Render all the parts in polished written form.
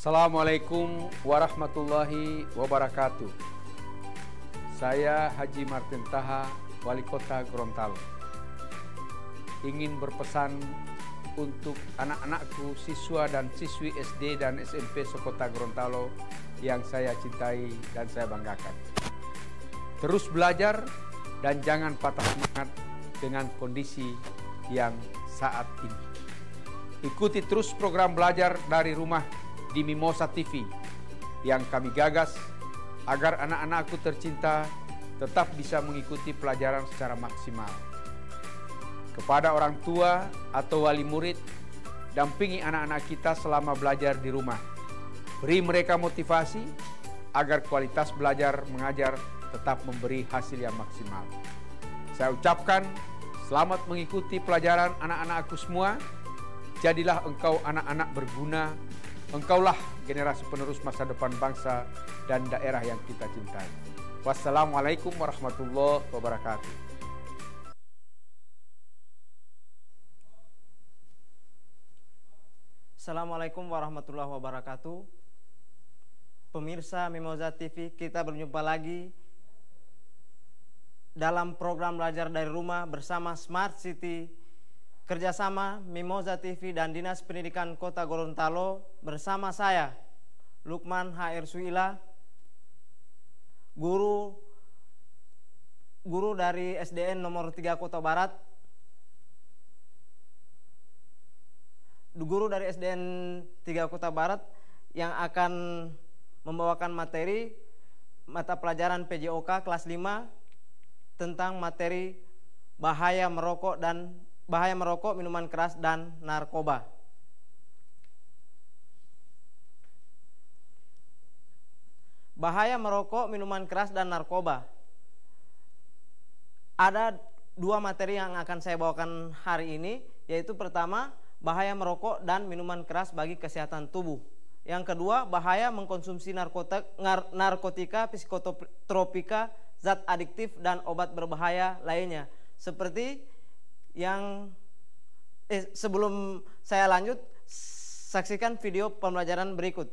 Assalamualaikum warahmatullahi wabarakatuh. Saya Haji Martin Taha, Wali Kota Gorontalo. Ingin berpesan untuk anak-anakku, siswa dan siswi SD dan SMP sekota Gorontalo yang saya cintai dan saya banggakan. Terus belajar dan jangan patah semangat dengan kondisi yang saat ini. Ikuti terus program belajar dari rumah di Mimosa TV yang kami gagas agar anak-anakku tercinta tetap bisa mengikuti pelajaran secara maksimal. Kepada orang tua atau wali murid, dampingi anak-anak kita selama belajar di rumah. Beri mereka motivasi agar kualitas belajar mengajar tetap memberi hasil yang maksimal. Saya ucapkan selamat mengikuti pelajaran anak-anakku semua. Jadilah engkau anak-anak berguna. Engkaulah generasi penerus masa depan bangsa dan daerah yang kita cintai. Wassalamualaikum warahmatullahi wabarakatuh. Assalamualaikum warahmatullahi wabarakatuh. Pemirsa Mimosa TV, kita berjumpa lagi dalam program belajar dari rumah bersama Smart City, kerjasama Mimosa TV dan Dinas Pendidikan Kota Gorontalo bersama saya, Lukman HR Suila, guru dari SDN nomor 3 Kota Barat, guru dari SDN 3 Kota Barat yang akan membawakan materi mata pelajaran PJOK kelas 5 tentang materi bahaya merokok, minuman keras dan narkoba. Bahaya merokok, minuman keras dan narkoba. Ada dua materi yang akan saya bawakan hari ini, yaitu pertama, bahaya merokok dan minuman keras bagi kesehatan tubuh. Yang kedua, bahaya mengkonsumsi narkotika, psikotropika, zat adiktif dan obat berbahaya lainnya. Seperti yang sebelum saya lanjut, saksikan video pembelajaran berikut.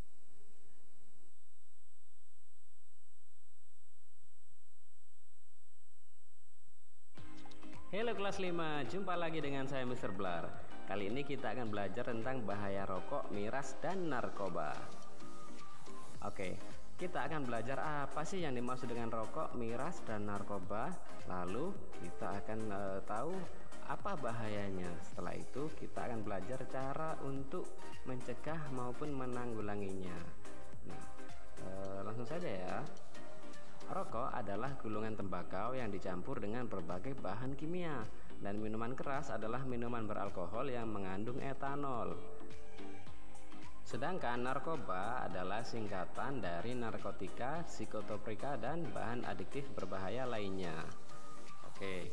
Halo kelas 5, jumpa lagi dengan saya Mr. Blar. Kali ini kita akan belajar tentang bahaya rokok, miras, dan narkoba. Oke, kita akan belajar apa sih yang dimaksud dengan rokok, miras, dan narkoba. Lalu kita akan tahu apa bahayanya. Setelah itu kita akan belajar cara untuk mencegah maupun menanggulanginya. Nah, langsung saja ya. Rokok adalah gulungan tembakau yang dicampur dengan berbagai bahan kimia, dan minuman keras adalah minuman beralkohol yang mengandung etanol. Sedangkan narkoba adalah singkatan dari narkotika, psikotropika, dan bahan adiktif berbahaya lainnya. Oke.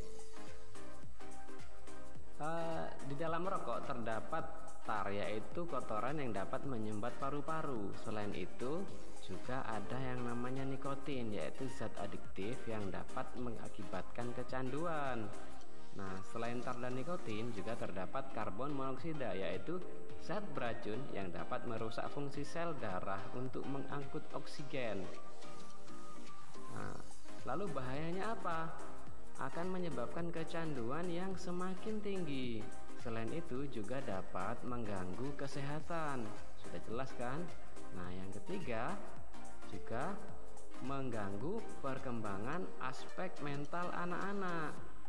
Di dalam rokok terdapat tar, yaitu kotoran yang dapat menyumbat paru-paru. Selain itu juga ada yang namanya nikotin, yaitu zat adiktif yang dapat mengakibatkan kecanduan. Nah, selain tar dan nikotin juga terdapat karbon monoksida, yaitu zat beracun yang dapat merusak fungsi sel darah untuk mengangkut oksigen. Nah, lalu bahayanya apa? Akan menyebabkan kecanduan yang semakin tinggi. Selain itu juga dapat mengganggu kesehatan. Sudah jelas kan? Nah, yang ketiga juga mengganggu perkembangan aspek mental anak-anak.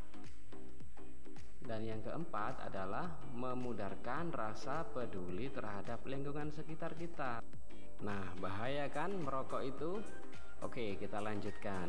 Dan yang keempat adalah memudarkan rasa peduli terhadap lingkungan sekitar kita. Nah, bahaya kan merokok itu? Oke, kita lanjutkan.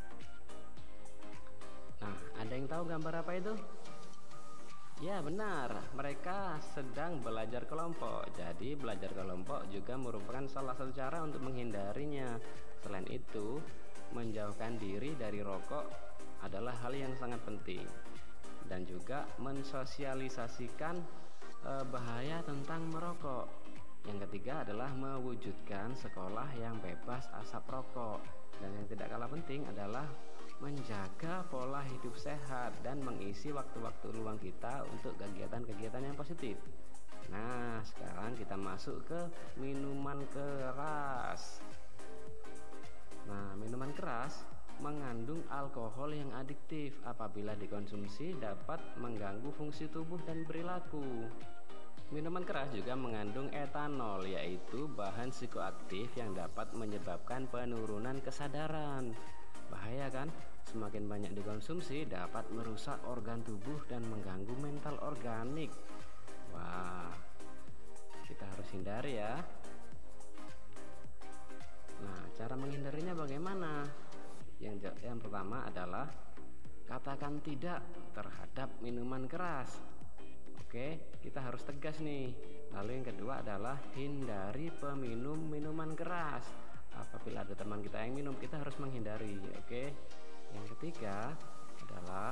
Nah, ada yang tahu gambar apa itu? Ya benar, mereka sedang belajar kelompok. Jadi belajar kelompok juga merupakan salah satu cara untuk menghindarinya. Selain itu, menjauhkan diri dari rokok adalah hal yang sangat penting. Dan juga mensosialisasikan bahaya tentang merokok. Yang ketiga adalah mewujudkan sekolah yang bebas asap rokok. Dan yang tidak kalah penting adalah menjaga pola hidup sehat dan mengisi waktu-waktu luang kita untuk kegiatan-kegiatan yang positif. Nah, sekarang kita masuk ke minuman keras. Nah, minuman keras mengandung alkohol yang adiktif. Apabila dikonsumsi dapat mengganggu fungsi tubuh dan perilaku. Minuman keras juga mengandung etanol, yaitu bahan psikoaktif yang dapat menyebabkan penurunan kesadaran. Bahaya kan? Semakin banyak dikonsumsi dapat merusak organ tubuh dan mengganggu mental organik. Wah, kita harus hindari ya. Nah, cara menghindarinya bagaimana? Yang pertama adalah katakan tidak terhadap minuman keras. Oke, kita harus tegas nih. Lalu yang kedua adalah hindari peminum minuman keras. Apabila ada teman kita yang minum, kita harus menghindari. Oke. Yang ketiga adalah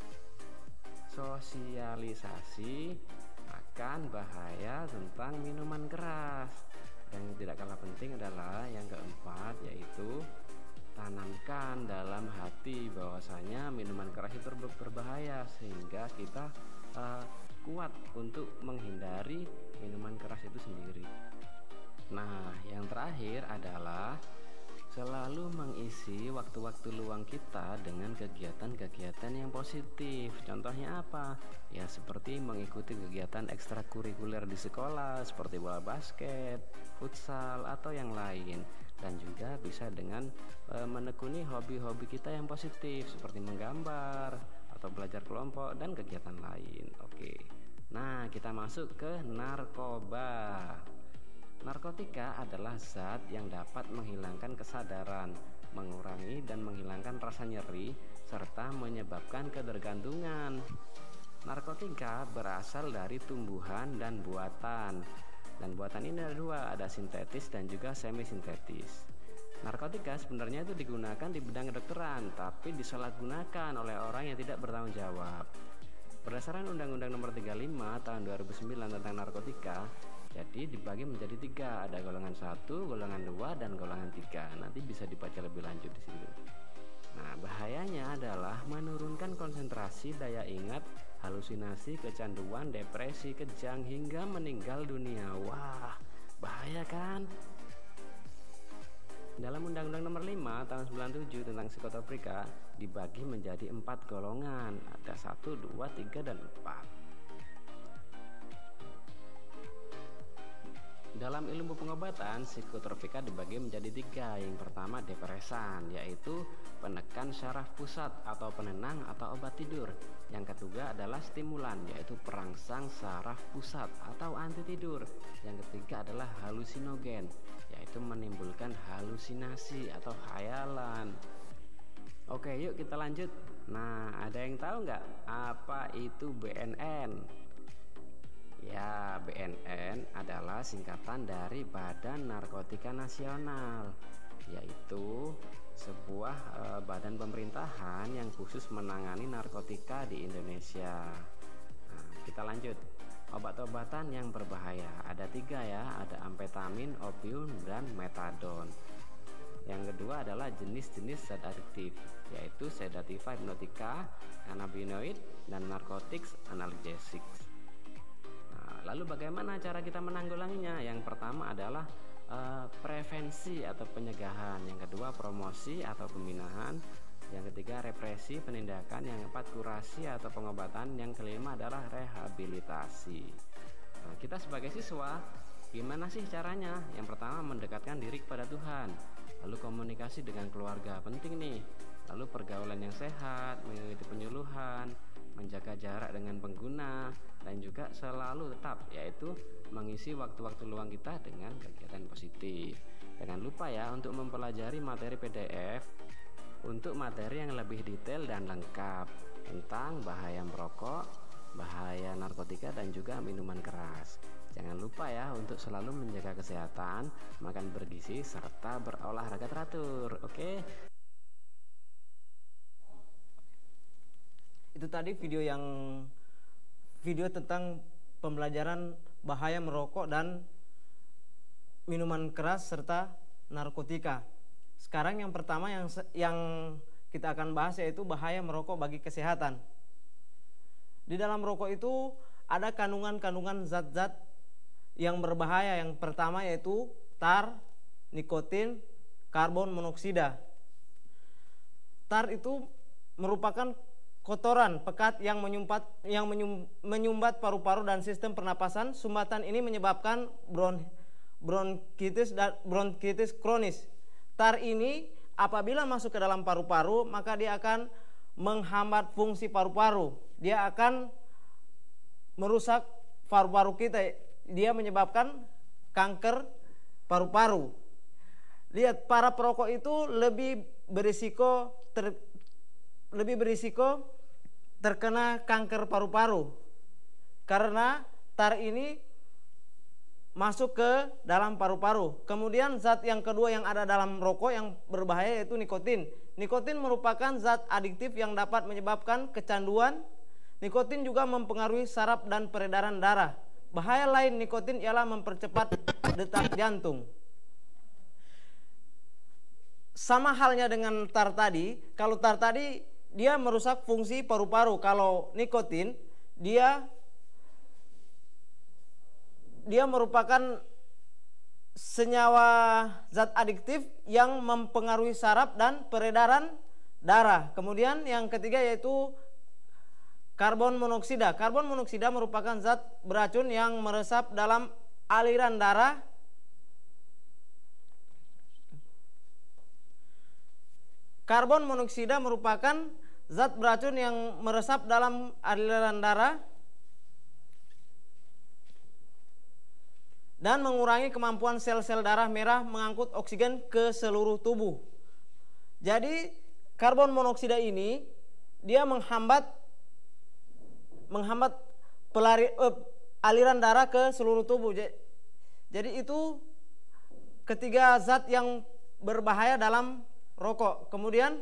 sosialisasi akan bahaya tentang minuman keras. Yang tidak kalah penting adalah yang keempat, yaitu tanamkan dalam hati bahwasanya minuman keras itu berbahaya, sehingga kita kuat untuk menghindari minuman keras itu sendiri. Nah, yang terakhir adalah selalu mengisi waktu-waktu luang kita dengan kegiatan-kegiatan yang positif. Contohnya apa? Ya seperti mengikuti kegiatan ekstrakurikuler di sekolah seperti bola basket, futsal, atau yang lain. Dan juga bisa dengan menekuni hobi-hobi kita yang positif seperti menggambar atau belajar kelompok dan kegiatan lain. Oke. Nah, kita masuk ke narkoba. Narkotika adalah zat yang dapat menghilangkan kesadaran, mengurangi dan menghilangkan rasa nyeri, serta menyebabkan ketergantungan. Narkotika berasal dari tumbuhan dan buatan. Dan buatan ini ada dua, ada sintetis dan juga semi sintetis. Narkotika sebenarnya itu digunakan di bidang kedokteran, tapi disalahgunakan oleh orang yang tidak bertanggung jawab. Berdasarkan Undang-Undang Nomor 35 Tahun 2009 tentang narkotika, jadi dibagi menjadi 3, ada golongan 1, golongan 2, dan golongan 3. Nanti bisa dibaca lebih lanjut di situ. Nah, bahayanya adalah menurunkan konsentrasi, daya ingat, halusinasi, kecanduan, depresi, kejang, hingga meninggal dunia. Wah, bahaya kan? Dalam Undang-Undang Nomor 5 Tahun 97 tentang psikotropika dibagi menjadi 4 golongan. Ada 1, 2, 3, dan 4. Dalam ilmu pengobatan, psikotropika dibagi menjadi 3. Yang pertama depresan, yaitu penekan syaraf pusat atau penenang atau obat tidur. Yang kedua adalah stimulan, yaitu perangsang saraf pusat atau anti tidur. Yang ketiga adalah halusinogen, yaitu menimbulkan halusinasi atau khayalan. Oke, yuk kita lanjut. Nah, ada yang tahu nggak apa itu BNN? Ya, BNN adalah singkatan dari Badan Narkotika Nasional, yaitu sebuah badan pemerintahan yang khusus menangani narkotika di Indonesia. Nah, kita lanjut. Obat-obatan yang berbahaya ada 3 ya, ada amfetamin, opium, dan metadon. Yang kedua adalah jenis-jenis zat adiktif, yaitu sedativa hipnotika, cannabinoid, dan narcotics analgesics. Lalu bagaimana cara kita menanggulanginya? Yang pertama adalah prevensi atau pencegahan. Yang kedua promosi atau pembinaan. Yang ketiga represi, penindakan. Yang keempat kurasi atau pengobatan. Yang kelima adalah rehabilitasi. Nah, kita sebagai siswa gimana sih caranya? Yang pertama mendekatkan diri kepada Tuhan. Lalu komunikasi dengan keluarga, penting nih. Lalu pergaulan yang sehat, mengikuti penyuluhan, menjaga jarak dengan pengguna, dan juga selalu tetap, yaitu mengisi waktu-waktu luang kita dengan kegiatan positif. Jangan lupa ya untuk mempelajari materi PDF untuk materi yang lebih detail dan lengkap tentang bahaya merokok, bahaya narkotika, dan juga minuman keras. Jangan lupa ya untuk selalu menjaga kesehatan, makan bergizi, serta berolahraga teratur. Oke? Itu tadi video tentang pembelajaran bahaya merokok dan minuman keras serta narkotika. Sekarang yang pertama yang kita akan bahas yaitu bahaya merokok bagi kesehatan. Di dalam rokok itu ada kandungan-kandungan zat-zat yang berbahaya yang pertama yaitu tar, nikotin, karbon monoksida. Tar itu merupakan kotoran pekat yang menyumbat paru-paru dan sistem pernapasan. Sumbatan ini menyebabkan bronkitis kronis. Tar ini apabila masuk ke dalam paru-paru, maka dia akan menghambat fungsi paru-paru. Dia akan merusak paru-paru kita. Dia menyebabkan kanker paru-paru. Lihat, para perokok itu lebih berisiko terkena kanker paru-paru karena tar ini masuk ke dalam paru-paru. Kemudian zat yang kedua yang ada dalam rokok yang berbahaya yaitu nikotin. Nikotin merupakan zat adiktif yang dapat menyebabkan kecanduan. Nikotin juga mempengaruhi saraf dan peredaran darah. Bahaya lain nikotin ialah mempercepat detak jantung. Sama halnya dengan tar tadi. Kalau tar tadi dia merusak fungsi paru-paru. Kalau nikotin dia merupakan senyawa zat adiktif yang mempengaruhi saraf dan peredaran darah. Kemudian yang ketiga yaitu karbon monoksida. Karbon monoksida merupakan zat beracun yang meresap dalam aliran darah. Karbon monoksida merupakan zat beracun yang meresap dalam aliran darah dan mengurangi kemampuan sel-sel darah merah mengangkut oksigen ke seluruh tubuh. Jadi karbon monoksida ini dia menghambat aliran darah ke seluruh tubuh. Jadi itu ketiga zat yang berbahaya dalam rokok. Kemudian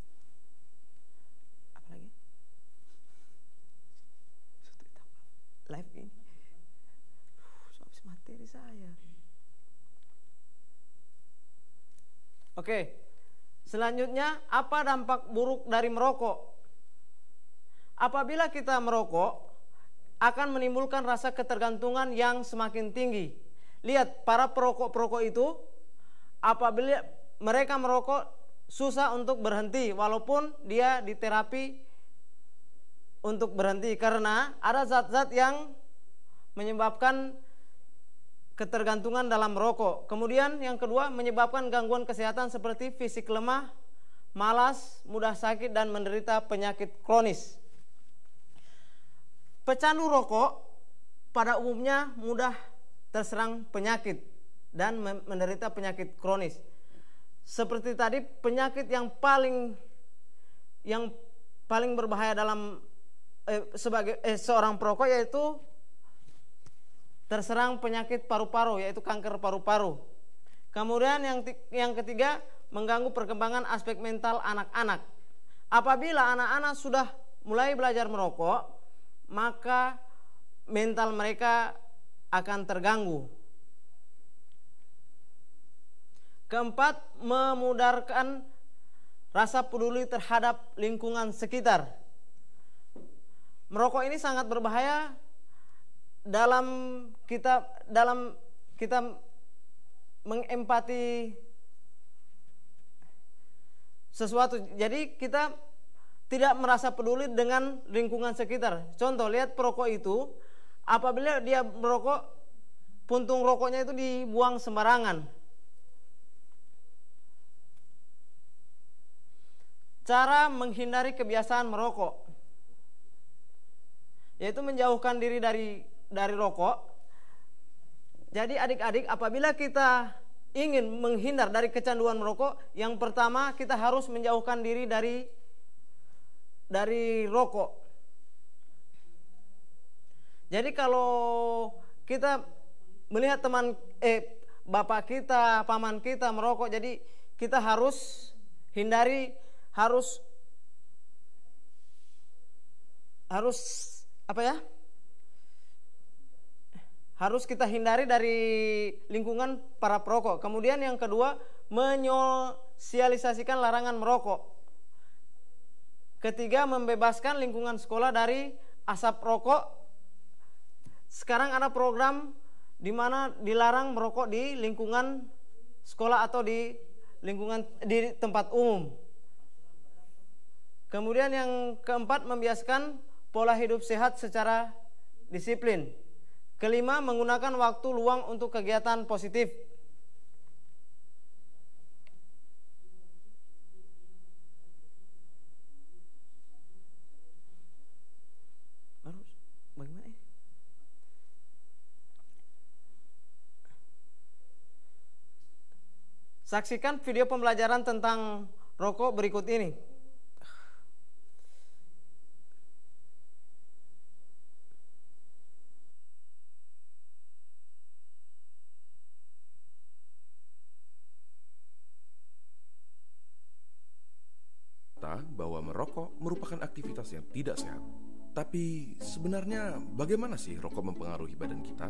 apa lagi? Live ini. Habis materi saya. Oke. Selanjutnya, apa dampak buruk dari merokok? Apabila kita merokok, akan menimbulkan rasa ketergantungan yang semakin tinggi. Lihat, para perokok-perokok itu apabila mereka merokok susah untuk berhenti walaupun dia diterapi untuk berhenti karena ada zat-zat yang menyebabkan ketergantungan dalam merokok. Kemudian yang kedua, menyebabkan gangguan kesehatan seperti fisik lemah, malas, mudah sakit dan menderita penyakit kronis. Pecandu rokok pada umumnya mudah terserang penyakit dan menderita penyakit kronis. Seperti tadi, penyakit yang paling berbahaya dalam seorang perokok yaitu terserang penyakit paru-paru, yaitu kanker paru-paru. Kemudian yang ketiga, mengganggu perkembangan aspek mental anak-anak. Apabila anak-anak sudah mulai belajar merokok, maka mental mereka akan terganggu. Keempat, memudarkan rasa peduli terhadap lingkungan sekitar. Merokok ini sangat berbahaya dalam kita mengempati sesuatu. Jadi kita tidak merasa peduli dengan lingkungan sekitar. Contoh, lihat perokok itu, apabila dia merokok, puntung rokoknya itu dibuang sembarangan. Cara menghindari kebiasaan merokok, yaitu menjauhkan diri dari rokok. Jadi adik-adik, apabila kita ingin menghindar dari kecanduan merokok, yang pertama kita harus menjauhkan diri dari rokok. Jadi kalau kita melihat bapak kita, paman kita merokok, jadi kita harus hindari, harus kita hindari dari lingkungan para perokok. Kemudian yang kedua, menyosialisasikan larangan merokok. Ketiga, membebaskan lingkungan sekolah dari asap rokok. Sekarang ada program di mana dilarang merokok di lingkungan sekolah atau di tempat umum. Kemudian yang keempat, membiasakan pola hidup sehat secara disiplin. Kelima, menggunakan waktu luang untuk kegiatan positif. Bagaimana? Saksikan video pembelajaran tentang rokok berikut ini. Bahwa merokok merupakan aktivitas yang tidak sehat. Tapi sebenarnya bagaimana sih rokok mempengaruhi badan kita?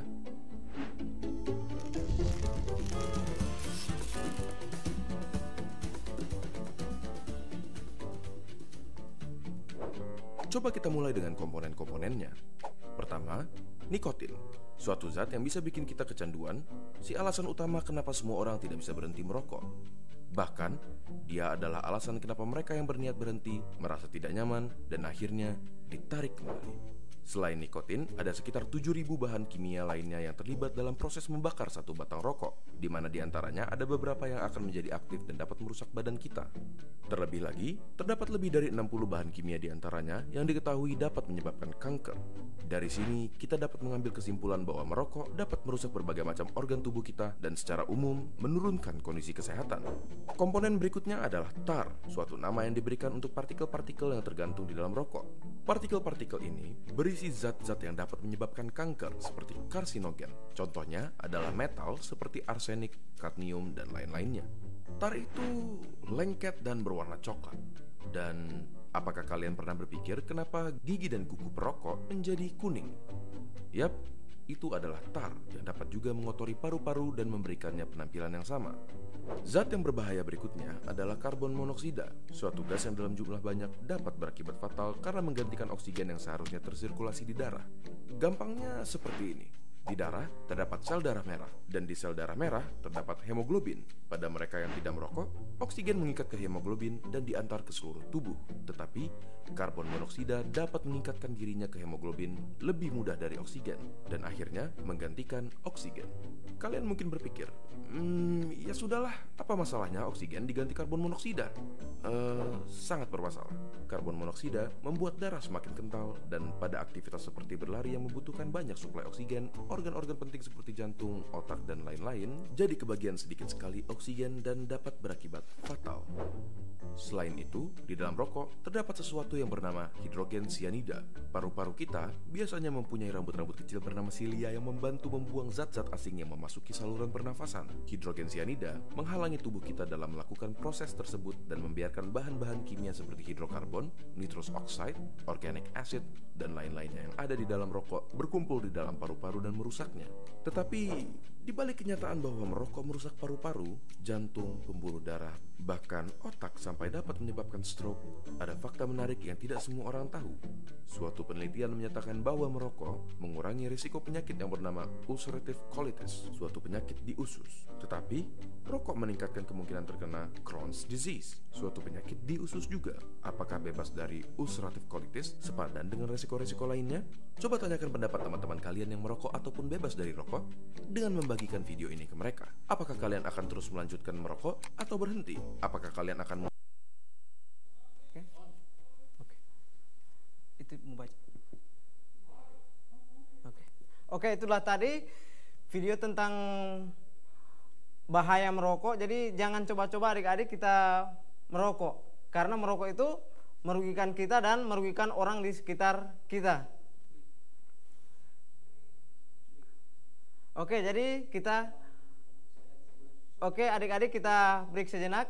Coba kita mulai dengan komponen-komponennya. Pertama, nikotin, suatu zat yang bisa bikin kita kecanduan, si alasan utama kenapa semua orang tidak bisa berhenti merokok. Bahkan, dia adalah alasan kenapa mereka yang berniat berhenti merasa tidak nyaman dan akhirnya ditarik kembali. Selain nikotin, ada sekitar 7.000 bahan kimia lainnya yang terlibat dalam proses membakar satu batang rokok, di mana diantaranya ada beberapa yang akan menjadi aktif dan dapat merusak badan kita. Terlebih lagi, terdapat lebih dari 60 bahan kimia diantaranya yang diketahui dapat menyebabkan kanker. Dari sini, kita dapat mengambil kesimpulan bahwa merokok dapat merusak berbagai macam organ tubuh kita dan secara umum menurunkan kondisi kesehatan. Komponen berikutnya adalah tar, suatu nama yang diberikan untuk partikel-partikel yang tergantung di dalam rokok. Partikel-partikel ini berisi zat-zat yang dapat menyebabkan kanker seperti karsinogen. Contohnya adalah metal seperti arsenik, kadmium, dan lain-lainnya. Tar itu lengket dan berwarna coklat. Dan apakah kalian pernah berpikir kenapa gigi dan kuku perokok menjadi kuning? Yap, itu adalah tar yang dapat juga mengotori paru-paru dan memberikannya penampilan yang sama. Zat yang berbahaya berikutnya adalah karbon monoksida, suatu gas yang dalam jumlah banyak dapat berakibat fatal karena menggantikan oksigen yang seharusnya tersirkulasi di darah. Gampangnya seperti ini. Di darah terdapat sel darah merah, dan di sel darah merah terdapat hemoglobin. Pada mereka yang tidak merokok, oksigen mengikat ke hemoglobin dan diantar ke seluruh tubuh. Tetapi, karbon monoksida dapat mengikatkan dirinya ke hemoglobin lebih mudah dari oksigen, dan akhirnya menggantikan oksigen. Kalian mungkin berpikir, ya sudahlah, apa masalahnya oksigen diganti karbon monoksida? Sangat bermasalah. Karbon monoksida membuat darah semakin kental, dan pada aktivitas seperti berlari yang membutuhkan banyak suplai oksigen, organ-organ penting seperti jantung, otak, dan lain-lain jadi kebagian sedikit sekali oksigen dan dapat berakibat fatal. Selain itu, di dalam rokok terdapat sesuatu yang bernama hidrogen sianida. Paru-paru kita biasanya mempunyai rambut-rambut kecil bernama silia yang membantu membuang zat-zat asing yang memasuki saluran pernafasan. Hidrogen sianida menghalangi tubuh kita dalam melakukan proses tersebut dan membiarkan bahan-bahan kimia seperti hidrokarbon, nitrous oxide, organic acid, dan lain-lainnya yang ada di dalam rokok berkumpul di dalam paru-paru dan merusaknya. Tetapi, di balik kenyataan bahwa merokok merusak paru-paru, jantung, pembuluh darah, bahkan otak sampai dapat menyebabkan stroke, ada fakta menarik yang tidak semua orang tahu. Suatu penelitian menyatakan bahwa merokok mengurangi risiko penyakit yang bernama ulcerative colitis, suatu penyakit di usus. Tetapi, rokok meningkatkan kemungkinan terkena Crohn's disease, suatu penyakit di usus juga. Apakah bebas dari ulcerative colitis sepadan dengan risiko-risiko lainnya? Coba tanyakan pendapat teman-teman kalian yang merokok ataupun bebas dari rokok dengan membagikan video ini ke mereka. Apakah kalian akan terus melanjutkan merokok atau berhenti? Apakah kalian akan itu membaca. Oke, itulah tadi video tentang bahaya merokok. Jadi jangan coba-coba adik-adik kita merokok, karena merokok itu merugikan kita dan merugikan orang di sekitar kita. Oke, jadi kita adik-adik kita break sejenak.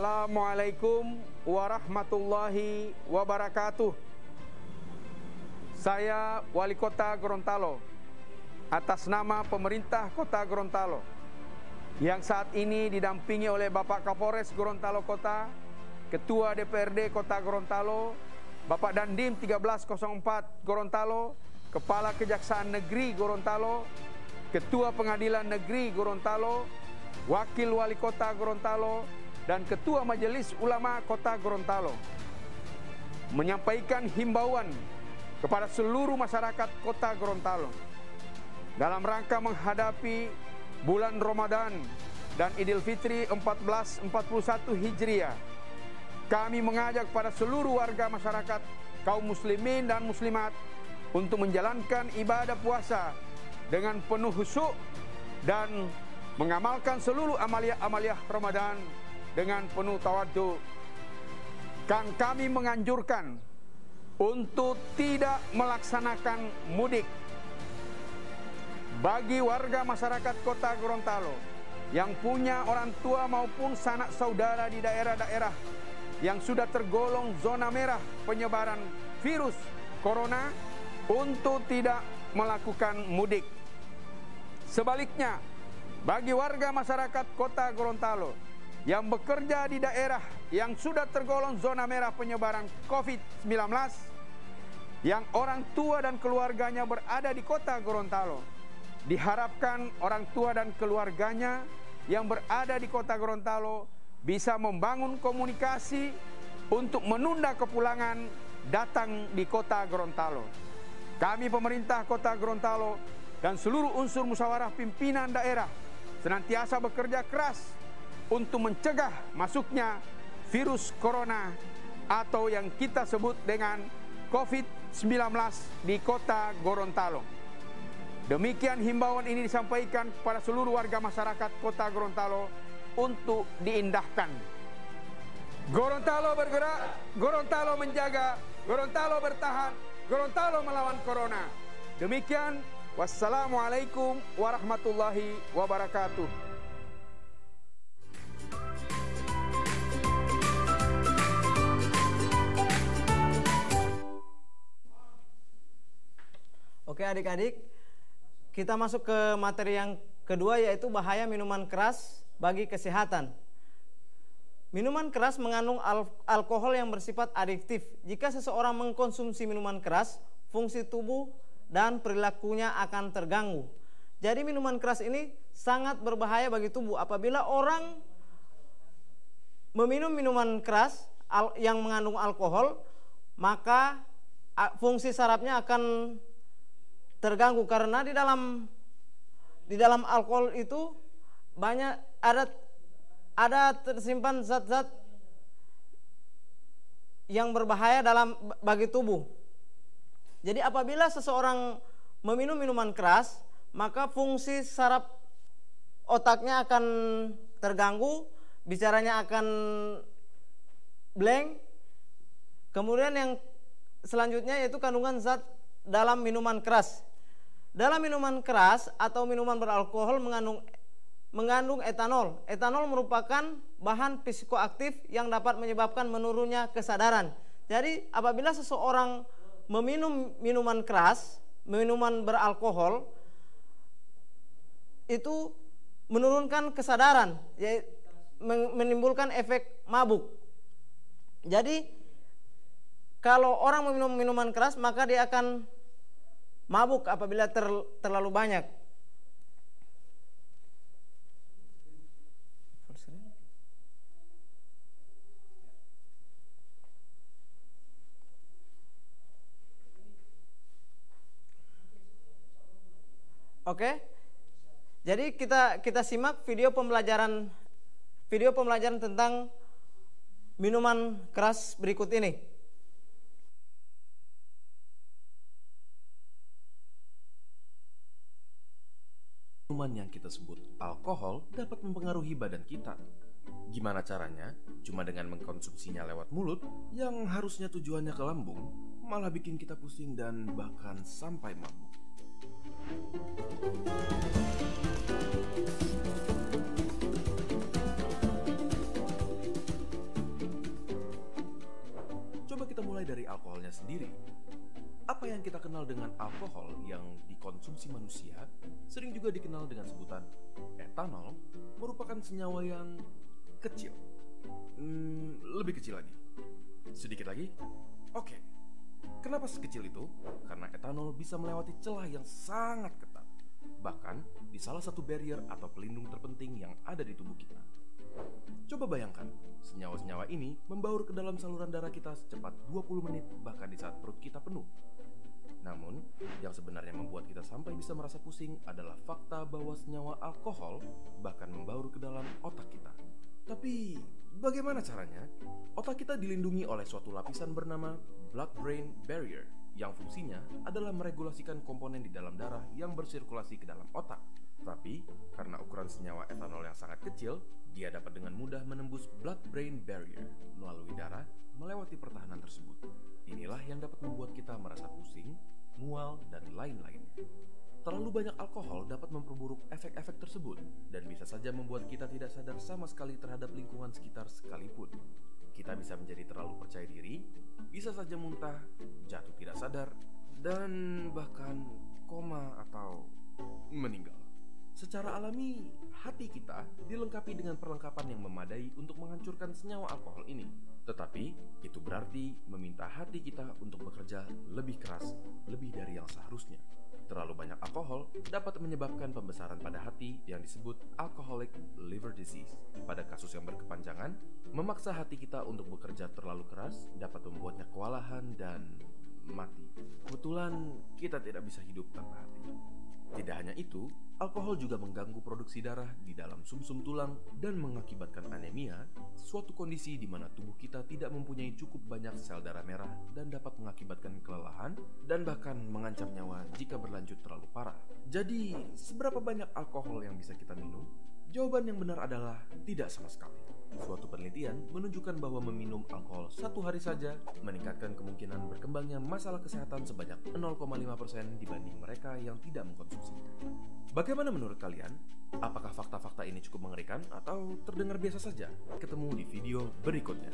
Assalamualaikum warahmatullahi wabarakatuh. Saya Wali Kota Gorontalo atas nama pemerintah Kota Gorontalo yang saat ini didampingi oleh Bapak Kapolres Gorontalo Kota, Ketua DPRD Kota Gorontalo, Bapak Dandim 1304 Gorontalo, Kepala Kejaksaan Negeri Gorontalo, Ketua Pengadilan Negeri Gorontalo, Wakil Wali Kota Gorontalo, dan Ketua Majelis Ulama Kota Gorontalo menyampaikan himbauan kepada seluruh masyarakat Kota Gorontalo dalam rangka menghadapi bulan Ramadan dan Idul Fitri 1441 Hijriah. Kami mengajak pada seluruh warga masyarakat, kaum muslimin dan muslimat untuk menjalankan ibadah puasa dengan penuh khusyuk dan mengamalkan seluruh amalia-amalia Ramadan dengan penuh tawadhu. Kami menganjurkan untuk tidak melaksanakan mudik. Bagi warga masyarakat Kota Gorontalo yang punya orang tua maupun sanak saudara di daerah-daerah yang sudah tergolong zona merah penyebaran virus corona untuk tidak melakukan mudik. Sebaliknya, bagi warga masyarakat Kota Gorontalo yang bekerja di daerah yang sudah tergolong zona merah penyebaran COVID-19, yang orang tua dan keluarganya berada di Kota Gorontalo, diharapkan orang tua dan keluarganya yang berada di Kota Gorontalo bisa membangun komunikasi untuk menunda kepulangan datang di Kota Gorontalo. Kami pemerintah Kota Gorontalo dan seluruh unsur musyawarah pimpinan daerah senantiasa bekerja keras untuk mencegah masuknya virus corona atau yang kita sebut dengan COVID-19 di Kota Gorontalo. Demikian himbauan ini disampaikan kepada seluruh warga masyarakat Kota Gorontalo untuk diindahkan. Gorontalo bergerak, Gorontalo menjaga, Gorontalo bertahan, Gorontalo melawan corona. Demikian, wassalamualaikum warahmatullahi wabarakatuh. Oke adik-adik, kita masuk ke materi yang kedua, yaitu bahaya minuman keras bagi kesehatan. Minuman keras mengandung alkohol yang bersifat adiktif. Jika seseorang mengkonsumsi minuman keras, fungsi tubuh dan perilakunya akan terganggu. Jadi minuman keras ini sangat berbahaya bagi tubuh. Apabila orang meminum minuman keras yang mengandung alkohol, maka fungsi sarafnya akan terganggu, karena di dalam alkohol itu banyak ada tersimpan zat-zat yang berbahaya bagi tubuh. Jadi apabila seseorang meminum minuman keras, maka fungsi saraf otaknya akan terganggu, bicaranya akan blank. Kemudian yang selanjutnya yaitu kandungan zat dalam minuman keras. Dalam minuman keras atau minuman beralkohol mengandung etanol. Etanol merupakan bahan psikoaktif yang dapat menyebabkan menurunnya kesadaran. Jadi apabila seseorang meminum minuman keras, minuman beralkohol, itu menurunkan kesadaran, menimbulkan efek mabuk. Jadi kalau orang meminum minuman keras, maka dia akan mabuk apabila terlalu banyak. Oke. Jadi kita simak video pembelajaran tentang minuman keras berikut ini. Minuman yang kita sebut alkohol dapat mempengaruhi badan kita. Gimana caranya? Cuma dengan mengkonsumsinya lewat mulut yang harusnya tujuannya ke lambung, malah bikin kita pusing dan bahkan sampai mabuk. Coba kita mulai dari alkoholnya sendiri. Apa yang kita kenal dengan alkohol yang dikonsumsi manusia sering juga dikenal dengan sebutan etanol, merupakan senyawa yang kecil. Lebih kecil lagi. Sedikit lagi? Oke. Kenapa sekecil itu? Karena etanol bisa melewati celah yang sangat ketat. Bahkan di salah satu barrier atau pelindung terpenting yang ada di tubuh kita. Coba bayangkan, senyawa-senyawa ini membaur ke dalam saluran darah kita secepat 20 menit bahkan di saat perut kita penuh. Namun, yang sebenarnya membuat kita sampai bisa merasa pusing adalah fakta bahwa senyawa alkohol bahkan membaur ke dalam otak kita. Tapi, bagaimana caranya? Otak kita dilindungi oleh suatu lapisan bernama blood-brain barrier yang fungsinya adalah meregulasikan komponen di dalam darah yang bersirkulasi ke dalam otak. Tapi, karena ukuran senyawa etanol yang sangat kecil, dia dapat dengan mudah menembus blood-brain barrier melalui darah melewati pertahanan tersebut. Inilah yang dapat membuat kita merasa pusing, mual, dan lain-lainnya. Terlalu banyak alkohol dapat memperburuk efek-efek tersebut dan bisa saja membuat kita tidak sadar sama sekali terhadap lingkungan sekitar sekalipun. Kita bisa menjadi terlalu percaya diri, bisa saja muntah, jatuh tidak sadar, dan bahkan koma atau meninggal. Secara alami, hati kita dilengkapi dengan perlengkapan yang memadai untuk menghancurkan senyawa alkohol ini. Tetapi, itu berarti meminta hati kita untuk bekerja lebih keras, lebih dari yang seharusnya. Terlalu banyak alkohol dapat menyebabkan pembesaran pada hati yang disebut alcoholic liver disease. Pada kasus yang berkepanjangan, memaksa hati kita untuk bekerja terlalu keras dapat membuatnya kewalahan dan mati. Kebetulan kita tidak bisa hidup tanpa hati. Tidak hanya itu, alkohol juga mengganggu produksi darah di dalam sumsum tulang dan mengakibatkan anemia, suatu kondisi di mana tubuh kita tidak mempunyai cukup banyak sel darah merah dan dapat mengakibatkan kelelahan dan bahkan mengancam nyawa jika berlanjut terlalu parah. Jadi, seberapa banyak alkohol yang bisa kita minum? Jawaban yang benar adalah tidak sama sekali. Suatu penelitian menunjukkan bahwa meminum alkohol 1 hari saja meningkatkan kemungkinan berkembangnya masalah kesehatan sebanyak 0,5% dibanding mereka yang tidak mengkonsumsinya. Bagaimana menurut kalian? Apakah fakta-fakta ini cukup mengerikan atau terdengar biasa saja? Ketemu di video berikutnya.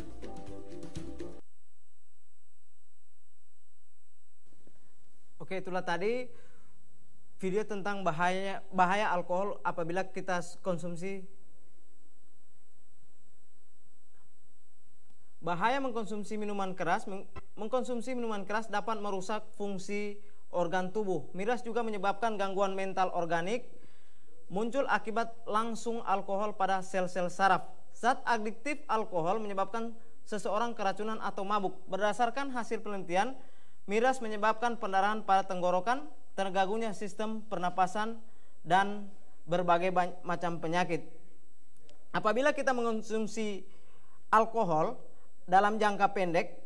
Oke, itulah tadi video tentang bahaya alkohol apabila kita konsumsi. Bahaya mengkonsumsi minuman keras. Mengkonsumsi minuman keras dapat merusak fungsi organ tubuh. Miras juga menyebabkan gangguan mental organik muncul akibat langsung alkohol pada sel-sel saraf. Zat adiktif alkohol menyebabkan seseorang keracunan atau mabuk. Berdasarkan hasil penelitian, miras menyebabkan pendarahan pada tenggorokan, terganggunya sistem pernapasan, dan berbagai macam penyakit. Apabila kita mengonsumsi alkohol dalam jangka pendek,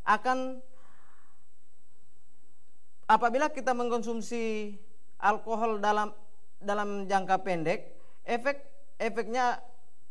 apabila kita mengkonsumsi alkohol dalam jangka pendek, efeknya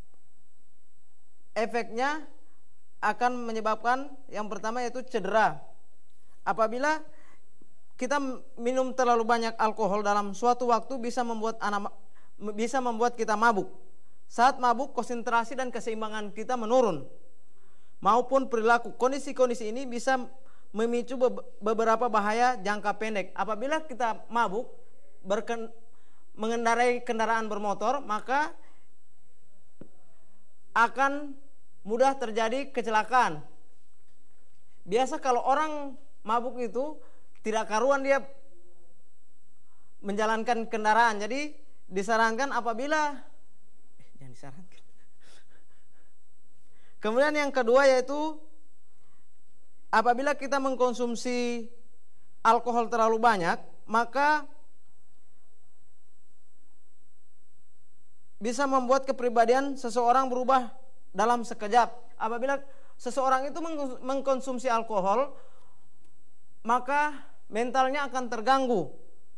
akan menyebabkan yang pertama yaitu cedera. Apabila kita minum terlalu banyak alkohol dalam suatu waktu bisa membuat kita mabuk. Saat mabuk, konsentrasi dan keseimbangan kita menurun. Maupun perilaku. Kondisi-kondisi ini bisa memicu beberapa bahaya jangka pendek. Apabila kita mabuk mengendarai kendaraan bermotor, maka akan mudah terjadi kecelakaan. Biasa kalau orang mabuk itu tidak karuan dia menjalankan kendaraan. Jadi disarankan apabila jangan disarankan. Kemudian yang kedua yaitu apabila kita mengkonsumsi alkohol terlalu banyak, maka bisa membuat kepribadian seseorang berubah dalam sekejap. Apabila seseorang itu mengkonsumsi alkohol, maka mentalnya akan terganggu.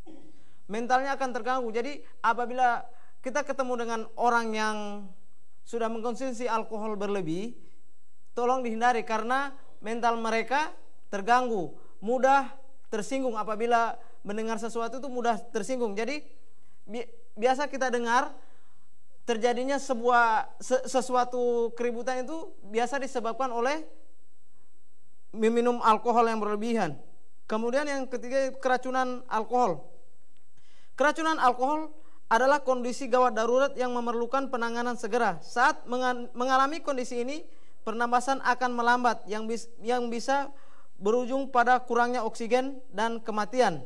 Jadi apabila kita ketemu dengan orang yang sudah mengkonsumsi alkohol berlebih, tolong dihindari karena mental mereka terganggu, mudah tersinggung. Apabila mendengar sesuatu itu mudah tersinggung. Jadi biasa kita dengar terjadinya sesuatu keributan itu biasa disebabkan oleh meminum alkohol yang berlebihan. Kemudian yang ketiga, keracunan alkohol. Keracunan alkohol adalah kondisi gawat darurat yang memerlukan penanganan segera. Saat mengalami kondisi ini, pernapasan akan melambat yang bisa berujung pada kurangnya oksigen dan kematian.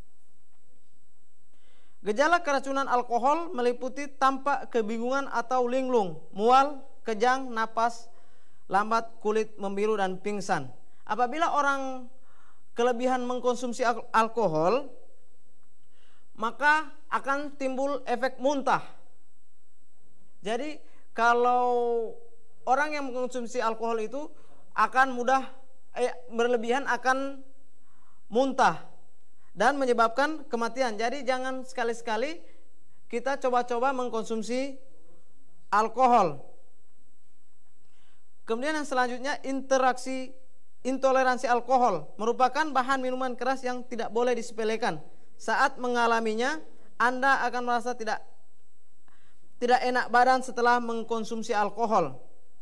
Gejala keracunan alkohol meliputi tampak kebingungan atau linglung, mual, kejang, napas lambat, kulit membiru, dan pingsan. Apabila orang kelebihan mengkonsumsi alkohol, maka akan timbul efek muntah. Jadi kalau orang yang mengkonsumsi alkohol itu akan mudah berlebihan akan muntah dan menyebabkan kematian. Jadi jangan sekali-sekali kita coba-coba mengkonsumsi alkohol. Kemudian yang selanjutnya, intoleransi alkohol merupakan bahan minuman keras yang tidak boleh disepelekan. Saat mengalaminya, Anda akan merasa tidak enak badan setelah mengkonsumsi alkohol.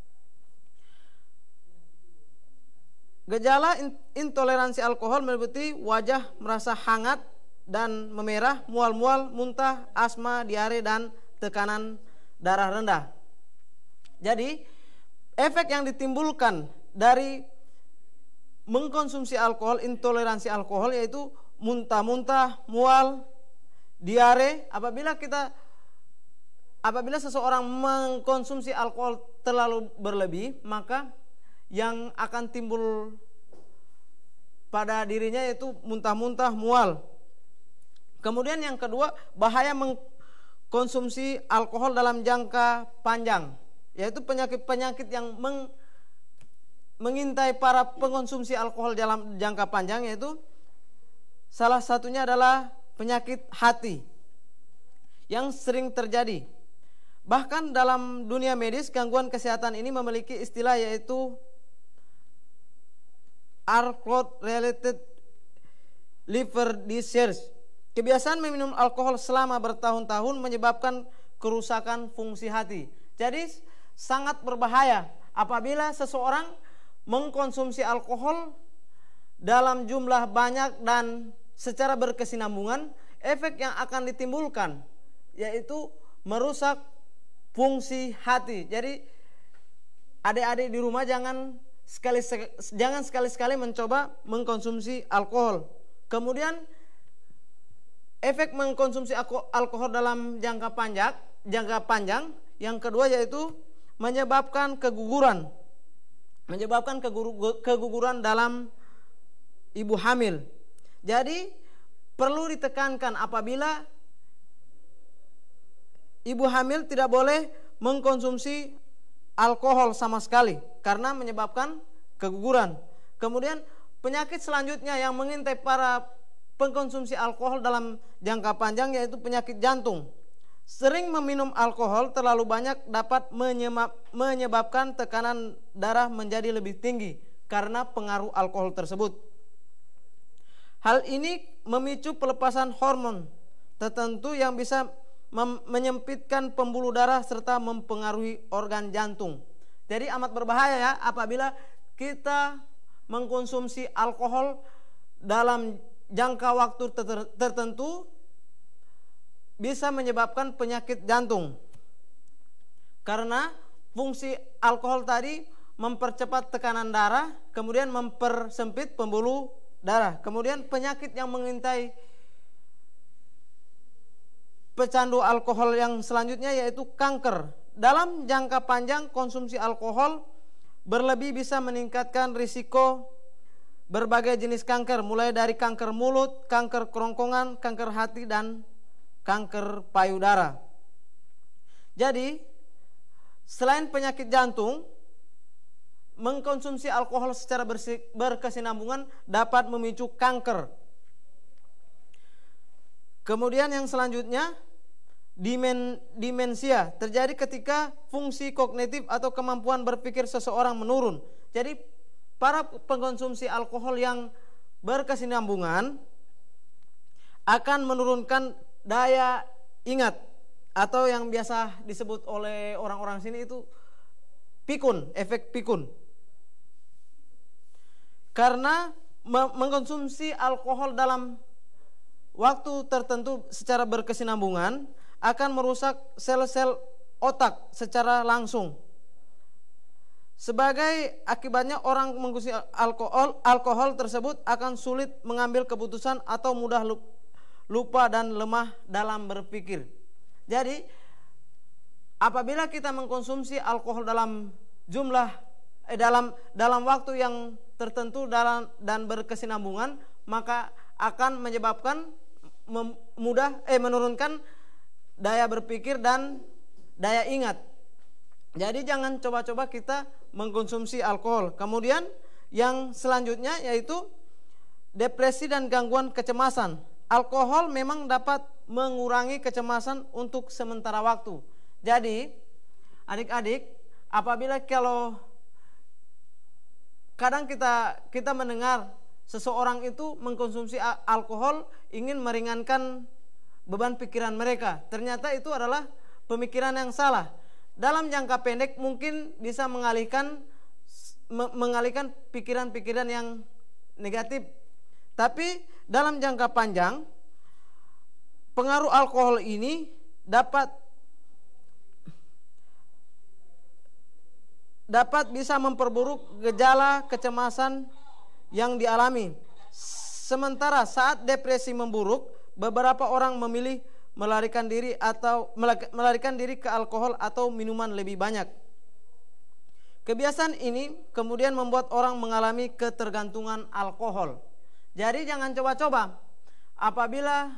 Gejala intoleransi alkohol meliputi wajah merasa hangat dan memerah, mual-mual, muntah, asma, diare, dan tekanan darah rendah. Jadi, efek yang ditimbulkan dari mengkonsumsi alkohol, intoleransi alkohol, yaitu muntah-muntah, mual, diare. Apabila seseorang mengkonsumsi alkohol terlalu berlebih, maka yang akan timbul pada dirinya yaitu muntah-muntah, mual. Kemudian yang kedua, bahaya mengkonsumsi alkohol dalam jangka panjang, yaitu penyakit-penyakit yang mengintai para pengkonsumsi alkohol dalam jangka panjang, yaitu salah satunya adalah penyakit hati yang sering terjadi. Bahkan dalam dunia medis, gangguan kesehatan ini memiliki istilah yaitu alcohol-related liver disease. Kebiasaan meminum alkohol selama bertahun-tahun menyebabkan kerusakan fungsi hati. Jadi sangat berbahaya apabila seseorang mengkonsumsi alkohol dalam jumlah banyak dan secara berkesinambungan. Efek yang akan ditimbulkan yaitu merusak fungsi hati. Jadi adik-adik di rumah jangan sekali-sekali mencoba mengkonsumsi alkohol. Kemudian efek mengkonsumsi alkohol dalam jangka panjang yang kedua yaitu menyebabkan keguguran. Keguguran dalam ibu hamil. Jadi perlu ditekankan apabila ibu hamil tidak boleh mengkonsumsi alkohol sama sekali karena menyebabkan keguguran. Kemudian penyakit selanjutnya yang mengintai para pengkonsumsi alkohol dalam jangka panjang yaitu penyakit jantung. Sering meminum alkohol terlalu banyak dapat menyebabkan tekanan darah menjadi lebih tinggi karena pengaruh alkohol tersebut. Hal ini memicu pelepasan hormon tertentu yang bisa menyempitkan pembuluh darah serta mempengaruhi organ jantung. Jadi amat berbahaya ya apabila kita mengkonsumsi alkohol dalam jangka waktu tertentu bisa menyebabkan penyakit jantung. Karena fungsi alkohol tadi mempercepat tekanan darah, kemudian mempersempit pembuluh darah. Kemudian penyakit yang mengintai pecandu alkohol yang selanjutnya yaitu kanker. Dalam jangka panjang konsumsi alkohol berlebih bisa meningkatkan risiko berbagai jenis kanker, mulai dari kanker mulut, kanker kerongkongan, kanker hati, dan kanker payudara. Jadi selain penyakit jantung, mengkonsumsi alkohol secara berkesinambungan dapat memicu kanker. Kemudian yang selanjutnya, demensia terjadi ketika fungsi kognitif atau kemampuan berpikir seseorang menurun. Jadi para pengkonsumsi alkohol yang berkesinambungan akan menurunkan daya ingat atau yang biasa disebut oleh orang-orang sini itu pikun, efek pikun. Karena mengkonsumsi alkohol dalam waktu tertentu secara berkesinambungan akan merusak sel-sel otak secara langsung. Sebagai akibatnya orang mengkonsumsi alkohol tersebut akan sulit mengambil keputusan atau mudah lupa dan lemah dalam berpikir. Jadi apabila kita mengkonsumsi alkohol dalam jumlah dalam waktu yang tertentu dan berkesinambungan, maka akan menyebabkan menurunkan daya berpikir dan daya ingat. Jadi jangan coba-coba kita mengkonsumsi alkohol. Kemudian yang selanjutnya yaitu depresi dan gangguan kecemasan. Alkohol memang dapat mengurangi kecemasan untuk sementara waktu. Jadi adik-adik, apabila kalau kadang kita mendengar seseorang itu mengkonsumsi alkohol ingin meringankan beban pikiran mereka, ternyata itu adalah pemikiran yang salah. Dalam jangka pendek mungkin bisa mengalihkan pikiran-pikiran yang negatif. Tapi dalam jangka panjang pengaruh alkohol ini dapat bisa memperburuk gejala kecemasan yang dialami. Sementara saat depresi memburuk, beberapa orang memilih melarikan diri ke alkohol atau minuman lebih banyak. Kebiasaan ini kemudian membuat orang mengalami ketergantungan alkohol. Jadi jangan coba-coba. Apabila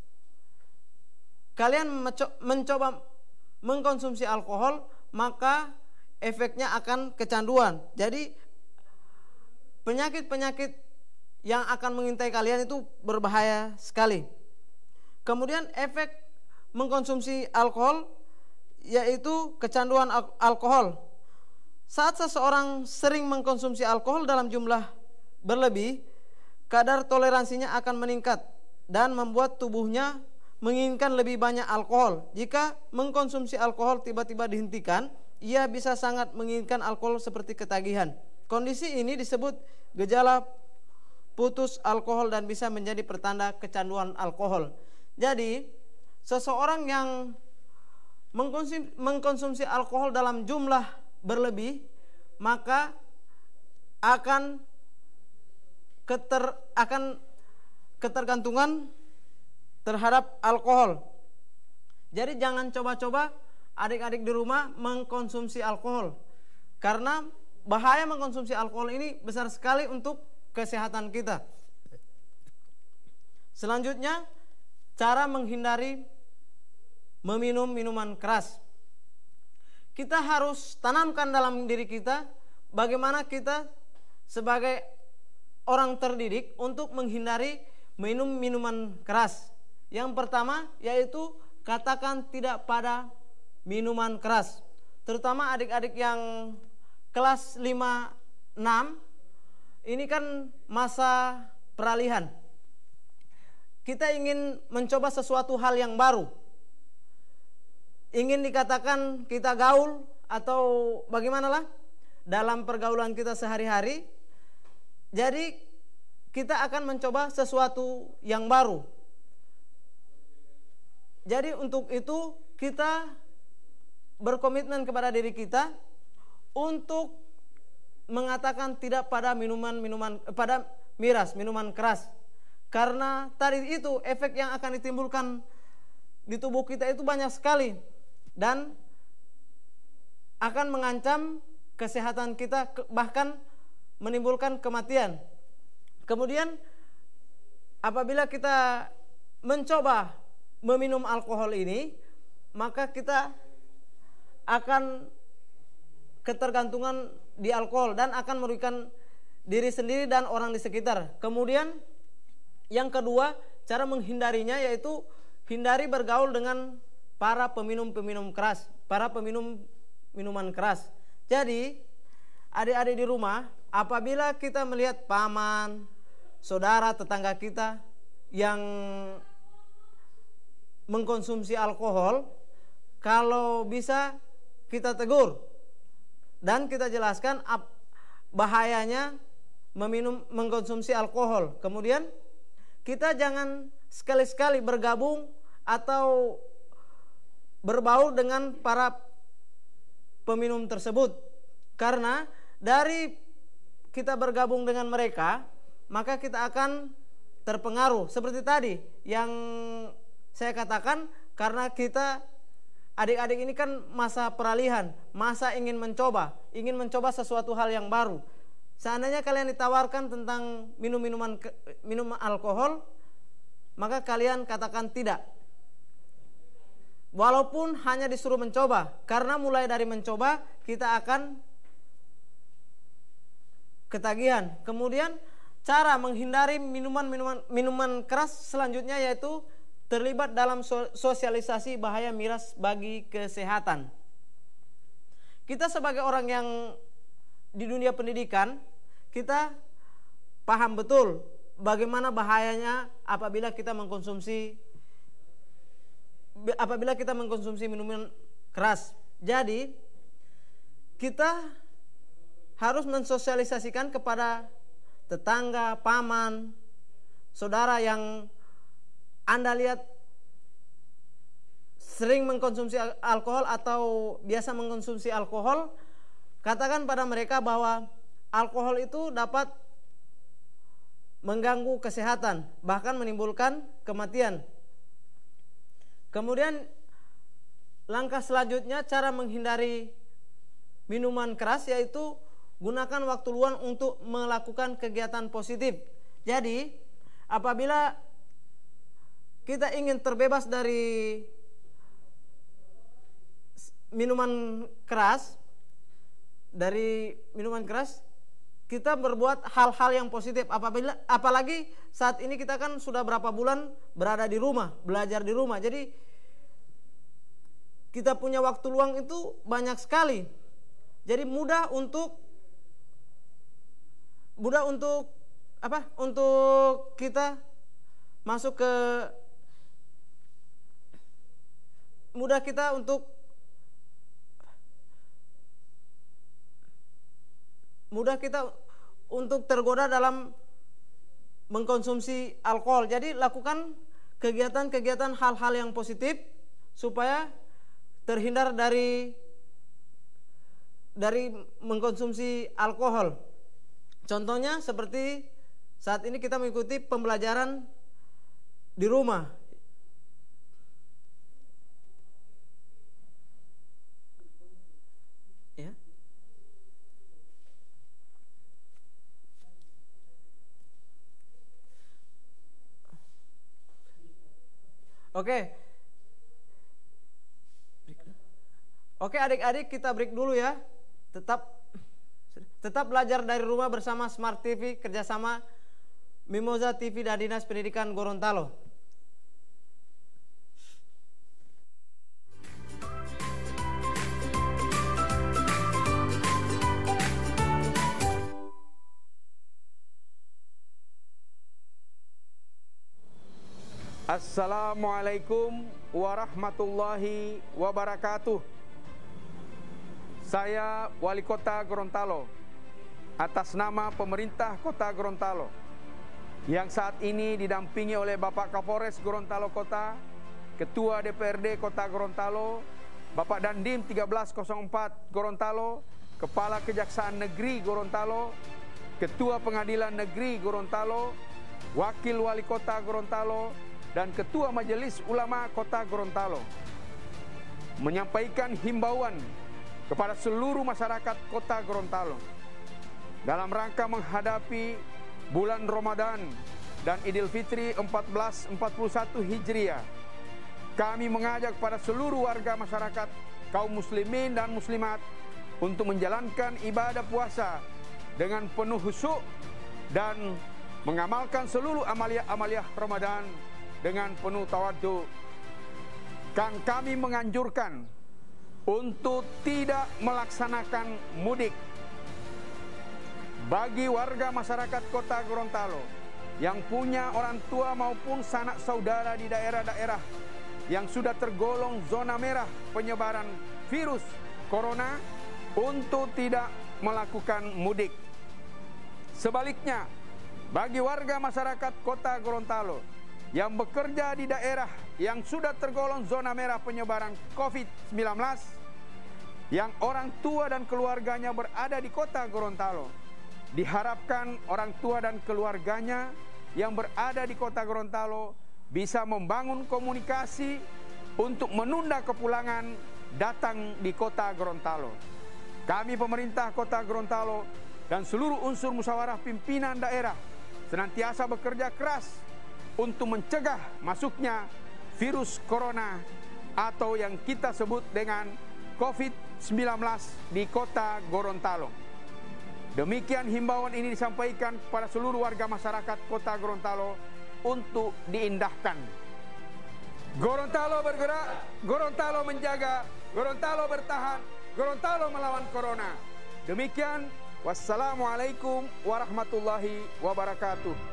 kalian mencoba mengkonsumsi alkohol, maka efeknya akan kecanduan. Jadi penyakit-penyakit yang akan mengintai kalian itu berbahaya sekali. Kemudian efek mengkonsumsi alkohol yaitu kecanduan alkohol. Saat seseorang sering mengkonsumsi alkohol dalam jumlah berlebih, kadar toleransinya akan meningkat dan membuat tubuhnya menginginkan lebih banyak alkohol. Jika mengkonsumsi alkohol tiba-tiba dihentikan, ia bisa sangat menginginkan alkohol seperti ketagihan. Kondisi ini disebut gejala putus alkohol dan bisa menjadi pertanda kecanduan alkohol. Jadi seseorang yang mengkonsumsi alkohol dalam jumlah berlebih, maka akan ketergantungan terhadap alkohol. Jadi jangan coba-coba adik-adik di rumah mengkonsumsi alkohol, karena bahaya mengkonsumsi alkohol ini besar sekali untuk kesehatan kita. Selanjutnya, cara menghindari meminum minuman keras. Kita harus tanamkan dalam diri kita bagaimana kita sebagai orang terdidik untuk menghindari minum minuman keras. Yang pertama yaitu katakan tidak pada minuman keras. Terutama adik-adik yang kelas 5, 6, ini kan masa peralihan. Kita ingin mencoba sesuatu hal yang baru. Ingin dikatakan kita gaul atau bagaimanalah dalam pergaulan kita sehari-hari. Jadi kita akan mencoba sesuatu yang baru. Jadi untuk itu kita berkomitmen kepada diri kita untuk mengatakan tidak pada pada minuman keras. Karena tadi itu efek yang akan ditimbulkan di tubuh kita itu banyak sekali dan akan mengancam kesehatan kita, bahkan menimbulkan kematian. Kemudian apabila kita mencoba meminum alkohol ini, maka kita akan ketergantungan di alkohol dan akan merugikan diri sendiri dan orang di sekitar. Kemudian yang kedua, cara menghindarinya yaitu hindari bergaul dengan para peminum-peminum keras, para peminum minuman keras. Jadi, adik-adik di rumah, apabila kita melihat paman, saudara, tetangga kita yang mengkonsumsi alkohol, kalau bisa kita tegur dan kita jelaskan bahayanya mengkonsumsi alkohol. Kemudian kita jangan sekali-sekali bergabung atau berbaur dengan para peminum tersebut. Karena dari kita bergabung dengan mereka, maka kita akan terpengaruh. Seperti tadi yang saya katakan, karena kita adik-adik ini kan masa peralihan, masa ingin mencoba sesuatu hal yang baru. Seandainya kalian ditawarkan tentang minum alkohol, maka kalian katakan tidak. Walaupun hanya disuruh mencoba, karena mulai dari mencoba kita akan ketagihan. Kemudian cara menghindari minuman keras selanjutnya yaitu terlibat dalam sosialisasi bahaya miras bagi kesehatan. Kita sebagai orang yang di dunia pendidikan, kita paham betul bagaimana bahayanya apabila kita mengkonsumsi minuman keras. Jadi kita harus mensosialisasikan kepada tetangga, paman, saudara yang Anda lihat sering mengkonsumsi alkohol atau biasa mengkonsumsi alkohol. Katakan pada mereka bahwa alkohol itu dapat mengganggu kesehatan, bahkan menimbulkan kematian. Kemudian langkah selanjutnya cara menghindari minuman keras yaitu gunakan waktu luang untuk melakukan kegiatan positif. Jadi apabila kita ingin terbebas dari minuman keras, kita berbuat hal-hal yang positif. Apalagi saat ini kita kan sudah berapa bulan berada di rumah, belajar di rumah. Jadi kita punya waktu luang itu banyak sekali. Jadi mudah untuk kita masuk ke mudah kita untuk tergoda dalam mengkonsumsi alkohol. Jadi lakukan kegiatan-kegiatan hal-hal yang positif supaya terhindar dari mengkonsumsi alkohol. Contohnya seperti saat ini kita mengikuti pembelajaran di rumah. Ya. Oke adik-adik, kita break dulu ya. Tetap belajar dari rumah bersama Smart TV kerjasama Mimosa TV dan Dinas Pendidikan Gorontalo. Assalamualaikum warahmatullahi wabarakatuh. Saya Wali Kota Gorontalo atas nama pemerintah Kota Gorontalo yang saat ini didampingi oleh Bapak Kapolres Gorontalo Kota, Ketua DPRD Kota Gorontalo, Bapak Dandim 1304 Gorontalo, Kepala Kejaksaan Negeri Gorontalo, Ketua Pengadilan Negeri Gorontalo, Wakil Wali Kota Gorontalo, dan Ketua Majelis Ulama Kota Gorontalo menyampaikan himbauan kepada seluruh masyarakat Kota Gorontalo dalam rangka menghadapi bulan Ramadan dan Idul Fitri 1441 Hijriah. Kami mengajak kepada seluruh warga masyarakat, kaum muslimin dan muslimat untuk menjalankan ibadah puasa dengan penuh khusyuk dan mengamalkan seluruh amalia-amalia Ramadan dengan penuh tawadhu. Kami menganjurkan untuk tidak melaksanakan mudik. Bagi warga masyarakat Kota Gorontalo yang punya orang tua maupun sanak saudara di daerah-daerah yang sudah tergolong zona merah penyebaran virus corona untuk tidak melakukan mudik. Sebaliknya, bagi warga masyarakat Kota Gorontalo yang bekerja di daerah yang sudah tergolong zona merah penyebaran COVID-19, yang orang tua dan keluarganya berada di Kota Gorontalo, diharapkan orang tua dan keluarganya yang berada di Kota Gorontalo bisa membangun komunikasi untuk menunda kepulangan datang di Kota Gorontalo. Kami pemerintah Kota Gorontalo dan seluruh unsur musyawarah pimpinan daerah senantiasa bekerja keras untuk mencegah masuknya virus corona atau yang kita sebut dengan COVID-19 di Kota Gorontalo. Demikian himbauan ini disampaikan kepada seluruh warga masyarakat Kota Gorontalo untuk diindahkan. Gorontalo bergerak, Gorontalo menjaga, Gorontalo bertahan, Gorontalo melawan corona. Demikian, wassalamualaikum warahmatullahi wabarakatuh.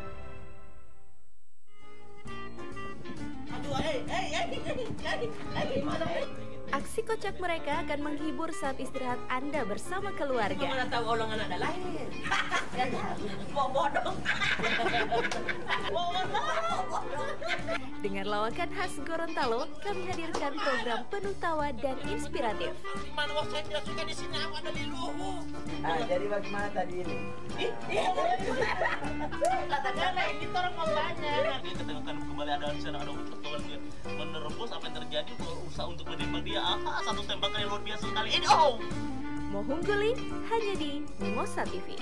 Aksi kocak mereka akan menghibur saat istirahat Anda bersama keluarga. Mana tahu olongan ada lain. Bodoh. Dengan lawakan khas Gorontalo, kami hadirkan program penuh tawa dan inspiratif. Mana wah saya tidak suka di sini ada di luhu. Jadi bagaimana tadi ini? Katakanlah ini orang mau banyak. Dia ketemukan kembali ada di sana ada persoalan dia menerobos apa yang terjadi berusaha untuk menembak dia. Satu tembakan yang luar biasa sekali ini. Mohung Guli hanya di Mimosa TV.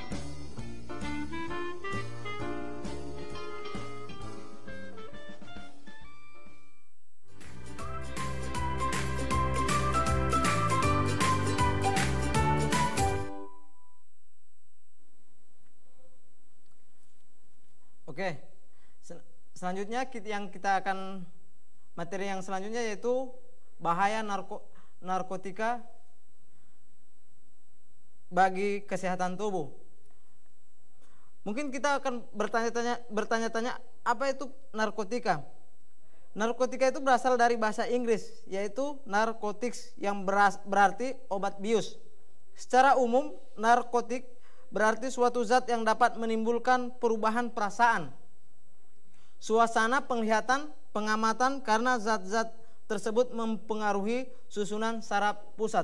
Oke, selanjutnya materi yang selanjutnya yaitu bahaya narkotika bagi kesehatan tubuh. Mungkin kita akan bertanya-tanya apa itu narkotika. Narkotika itu berasal dari bahasa Inggris, yaitu narcotics yang berarti obat bius. Secara umum, narkotik berarti suatu zat yang dapat menimbulkan perubahan perasaan, suasana, penglihatan, pengamatan karena zat-zat tersebut mempengaruhi susunan saraf pusat.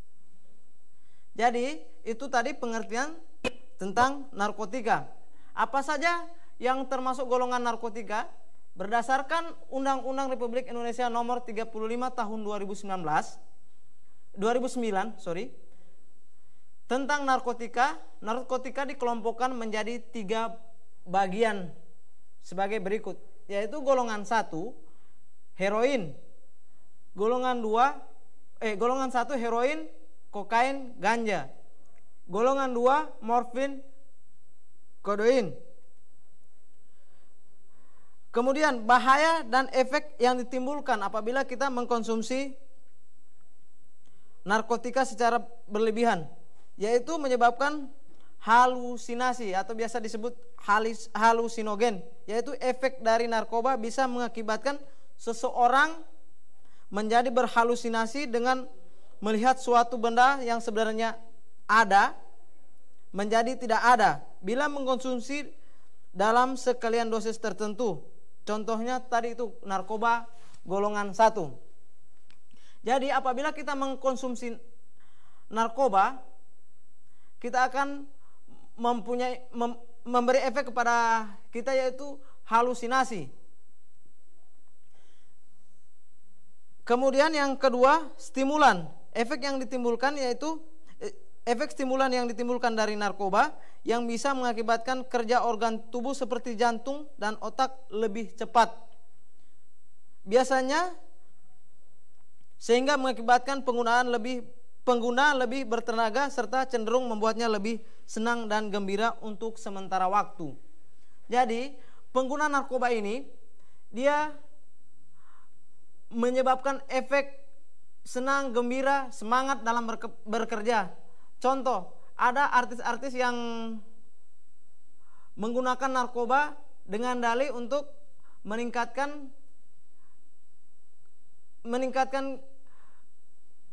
Jadi, itu tadi pengertian tentang narkotika. Apa saja yang termasuk golongan narkotika? Berdasarkan Undang-Undang Republik Indonesia Nomor 35 Tahun 2009, tentang narkotika dikelompokkan menjadi 3 bagian sebagai berikut, yaitu golongan 1 heroin, golongan 1 heroin, kokain, ganja, golongan 2 morfin, kodein. Kemudian bahaya dan efek yang ditimbulkan apabila kita mengkonsumsi narkotika secara berlebihan, yaitu menyebabkan halusinasi atau biasa disebut halusinogen, yaitu efek dari narkoba bisa mengakibatkan seseorang menjadi berhalusinasi dengan melihat suatu benda yang sebenarnya ada menjadi tidak ada bila mengkonsumsi dalam sekalian dosis tertentu. Contohnya tadi itu narkoba golongan 1. Jadi apabila kita mengkonsumsi narkoba, kita akan memberi efek kepada kita, yaitu halusinasi. Kemudian yang kedua, stimulan. Efek yang ditimbulkan yaitu efek stimulan yang ditimbulkan dari narkoba yang bisa mengakibatkan kerja organ tubuh seperti jantung dan otak lebih cepat. Biasanya sehingga mengakibatkan pengguna lebih bertenaga serta cenderung membuatnya lebih senang dan gembira untuk sementara waktu. Jadi, pengguna narkoba ini dia menyebabkan efek senang, gembira, semangat dalam bekerja. Contoh, ada artis-artis yang menggunakan narkoba dengan dalih untuk meningkatkan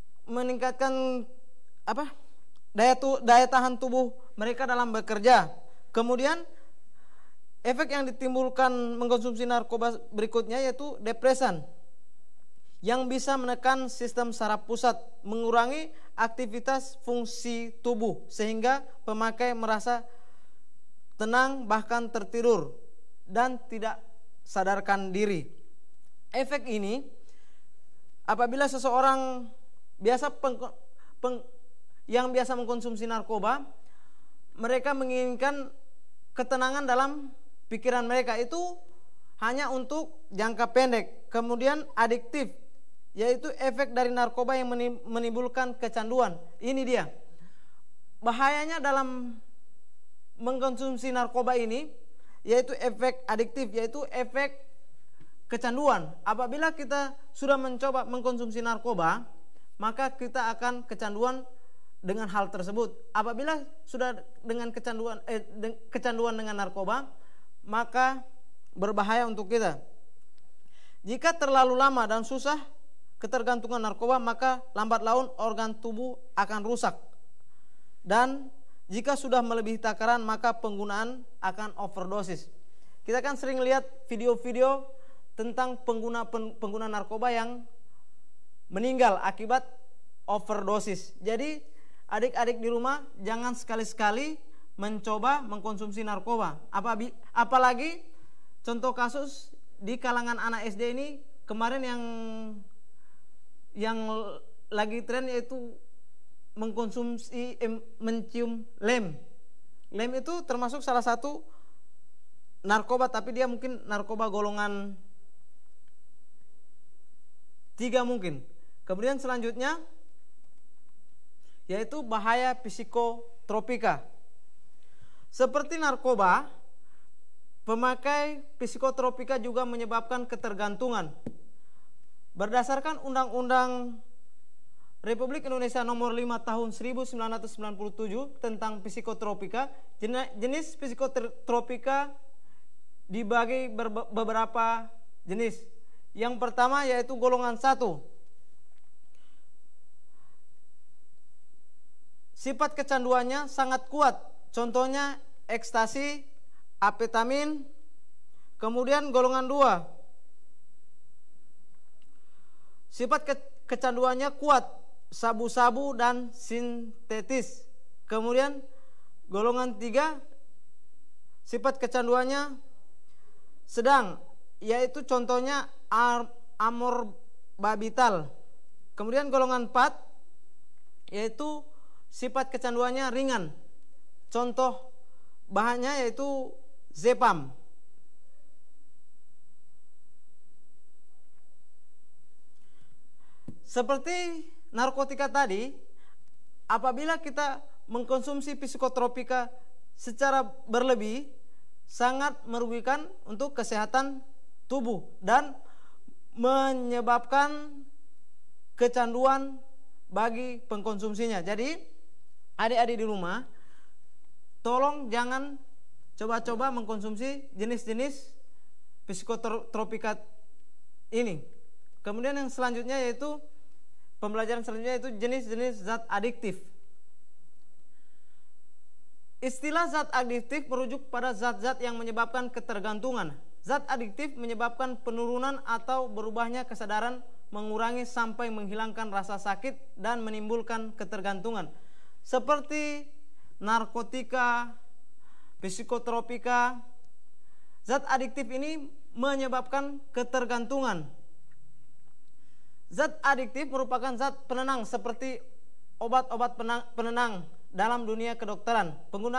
daya tahan tubuh mereka dalam bekerja. Kemudian efek yang ditimbulkan mengkonsumsi narkoba berikutnya yaitu depresan yang bisa menekan sistem saraf pusat, mengurangi aktivitas fungsi tubuh sehingga pemakai merasa tenang bahkan tertidur dan tidak sadarkan diri. Efek ini apabila seseorang yang biasa mengkonsumsi narkoba, mereka menginginkan ketenangan dalam pikiran mereka itu hanya untuk jangka pendek. Kemudian adiktif, yaitu efek dari narkoba yang menimbulkan kecanduan. Ini dia bahayanya dalam mengkonsumsi narkoba ini, yaitu efek adiktif, yaitu efek kecanduan. Apabila kita sudah mencoba mengkonsumsi narkoba, maka kita akan kecanduan dengan hal tersebut. Apabila sudah dengan kecanduan dengan narkoba, maka berbahaya untuk kita. Jika terlalu lama dan susah ketergantungan narkoba, maka lambat laun organ tubuh akan rusak. Dan jika sudah melebihi takaran, maka penggunaan akan overdosis. Kita kan sering lihat video-video tentang pengguna narkoba yang meninggal akibat overdosis. Jadi adik-adik di rumah jangan sekali-sekali mencoba mengkonsumsi narkoba. Apalagi contoh kasus di kalangan anak SD ini kemarin yang lagi tren yaitu mengkonsumsi mencium lem. Lem itu termasuk salah satu narkoba, tapi dia mungkin narkoba golongan 3 mungkin. Kemudian selanjutnya yaitu bahaya psikotropika. Seperti narkoba, pemakai psikotropika juga menyebabkan ketergantungan. Berdasarkan Undang-Undang Republik Indonesia Nomor 5 Tahun 1997 tentang psikotropika, jenis psikotropika dibagi beberapa jenis. Yang pertama yaitu golongan 1. Sifat kecanduannya sangat kuat. Contohnya ekstasi, amfetamin. Kemudian golongan 2. Sifat kecanduannya kuat, sabu-sabu dan sintetis. Kemudian golongan 3, sifat kecanduannya sedang, yaitu contohnya amorbabital. Kemudian golongan 4 yaitu sifat kecanduannya ringan. Contoh bahannya yaitu Zepam. Seperti narkotika tadi, apabila kita mengkonsumsi psikotropika secara berlebih, sangat merugikan untuk kesehatan tubuh dan menyebabkan kecanduan bagi pengkonsumsinya. Jadi adik-adik di rumah, tolong jangan coba-coba mengkonsumsi jenis-jenis psikotropika ini. Kemudian yang selanjutnya yaitu pembelajaran selanjutnya yaitu jenis-jenis zat adiktif. Istilah zat adiktif merujuk pada zat-zat yang menyebabkan ketergantungan. Zat adiktif menyebabkan penurunan atau berubahnya kesadaran, mengurangi sampai menghilangkan rasa sakit dan menimbulkan ketergantungan. Seperti narkotika, psikotropika, zat adiktif ini menyebabkan ketergantungan. Zat adiktif merupakan zat penenang seperti obat-obat penenang dalam dunia kedokteran.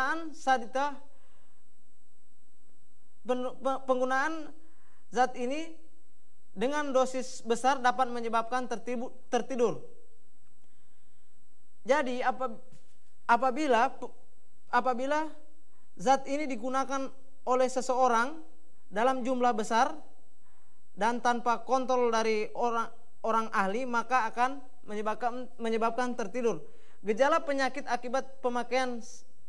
Penggunaan zat ini dengan dosis besar dapat menyebabkan tertidur. Jadi apabila zat ini digunakan oleh seseorang dalam jumlah besar dan tanpa kontrol dari orang ahli, maka akan menyebabkan tertidur. Gejala penyakit akibat pemakaian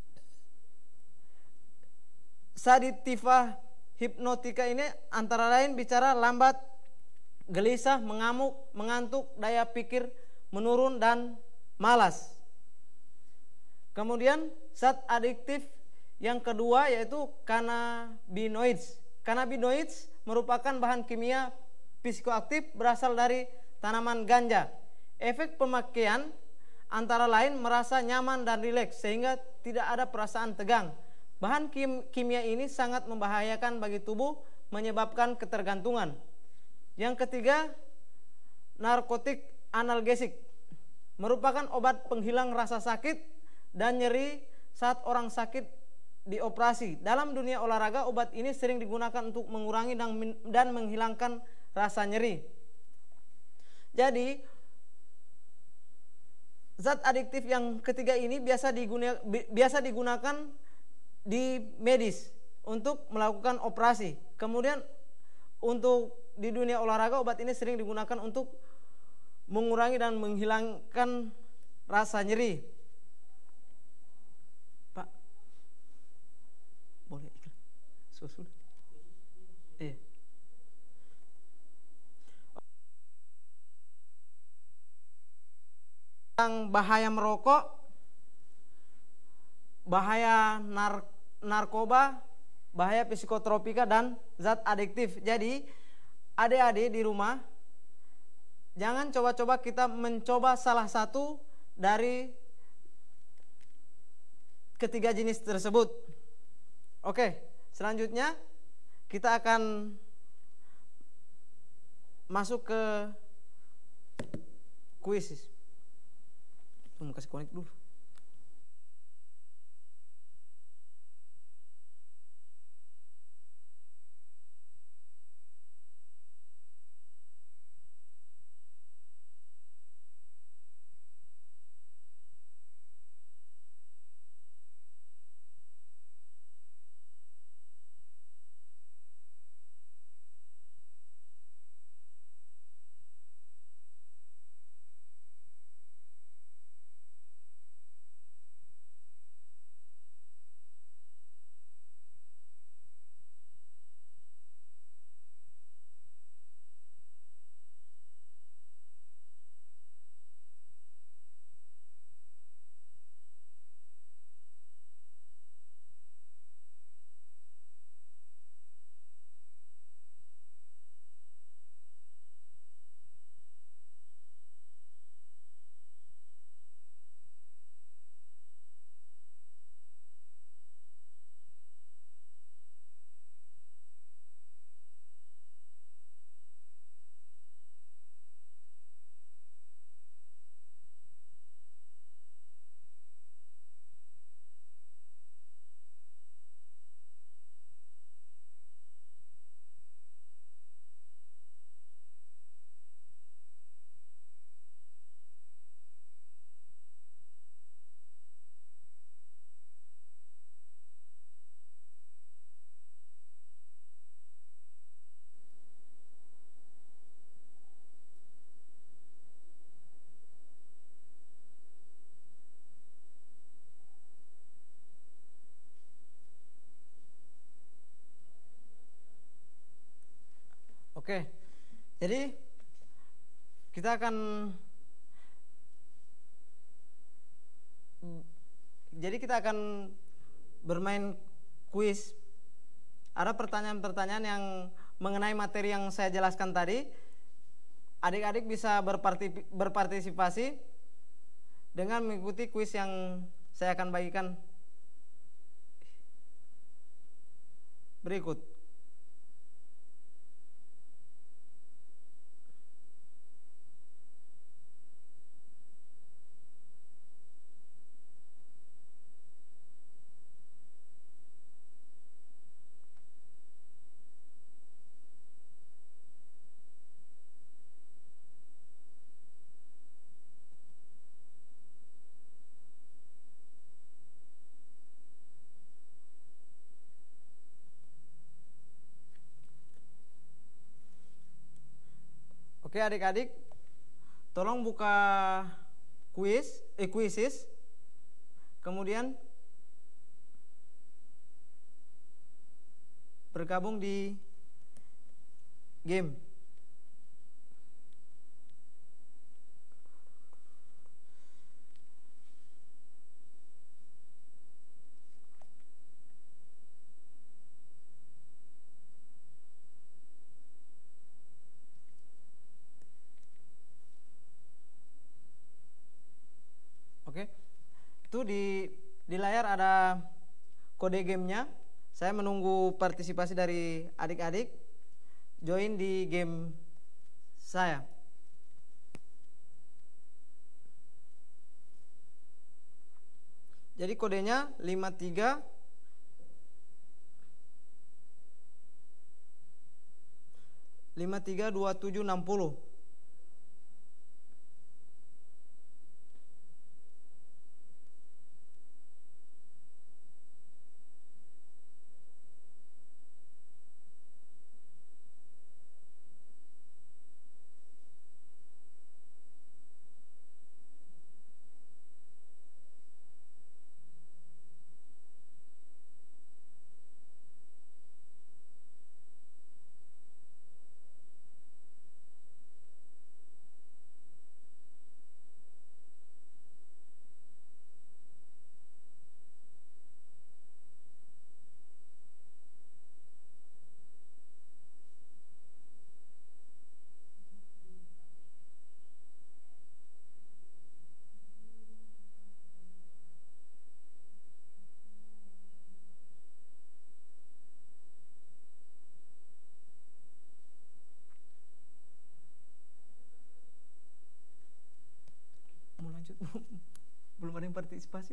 sedativa hipnotika ini antara lain bicara lambat, gelisah, mengamuk, mengantuk, daya pikir menurun dan malas. Kemudian zat adiktif Yang kedua yaitu cannabinoids. Cannabinoids merupakan bahan kimia psikoaktif berasal dari tanaman ganja. Efek pemakaian antara lain merasa nyaman dan rileks sehingga tidak ada perasaan tegang. Bahan kimia ini sangat membahayakan bagi tubuh, menyebabkan ketergantungan. Yang ketiga, narkotik analgesik merupakan obat penghilang rasa sakit dan nyeri saat orang sakit dioperasi. Dalam dunia olahraga, obat ini sering digunakan untuk mengurangi dan menghilangkan rasa nyeri. Jadi, zat adiktif yang ketiga ini biasa digunakan di medis untuk melakukan operasi. Kemudian untuk di dunia olahraga, obat ini sering digunakan untuk mengurangi dan menghilangkan rasa nyeri. Pak, boleh iklan? Susul. Iya. Tentang bahaya merokok, bahaya narkoba, bahaya psikotropika dan zat adiktif. Jadi adik-adik di rumah, jangan coba-coba kita mencoba salah satu dari ketiga jenis tersebut. Oke, selanjutnya kita akan masuk ke kuis. Mau kasih konek dulu. Oke, jadi kita akan bermain kuis. Ada pertanyaan-pertanyaan yang mengenai materi yang saya jelaskan tadi. Adik-adik bisa berpartisipasi dengan mengikuti kuis yang saya akan bagikan berikut. Oke adik-adik, tolong buka kuisis, kemudian bergabung di game. itu di layar ada kode gamenya. Saya menunggu partisipasi dari adik-adik join di game saya. Jadi kodenya 53 2760. Mau lanjut? Belum ada yang partisipasi.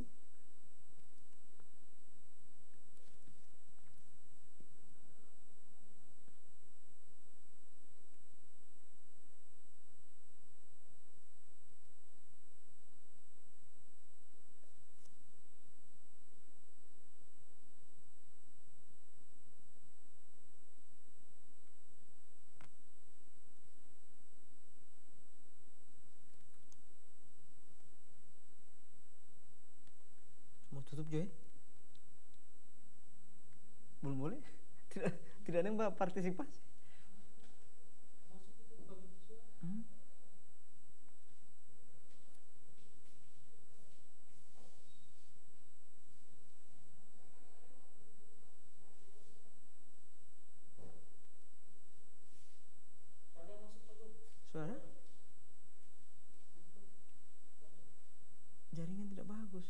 Mau tutup Joy? Belum boleh? Tidak ada yang partisipasi. Suara? Jaringan tidak bagus.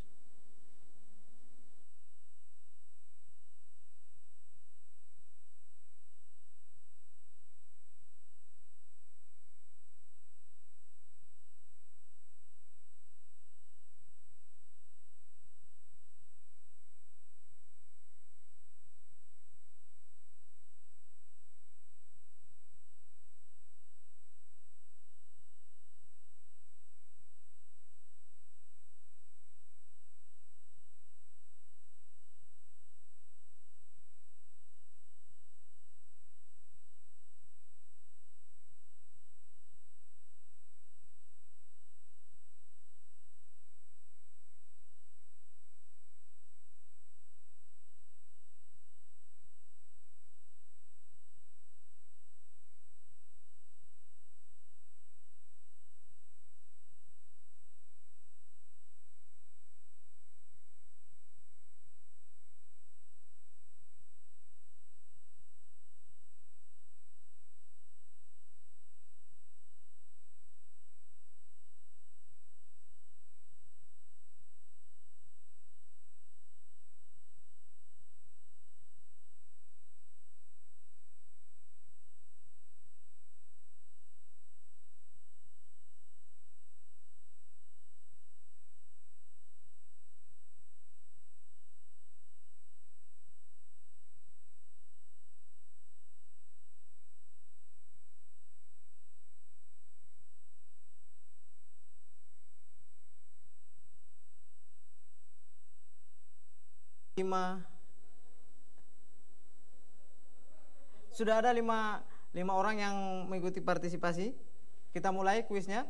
Sudah ada lima orang yang mengikuti partisipasi. Kita mulai kuisnya.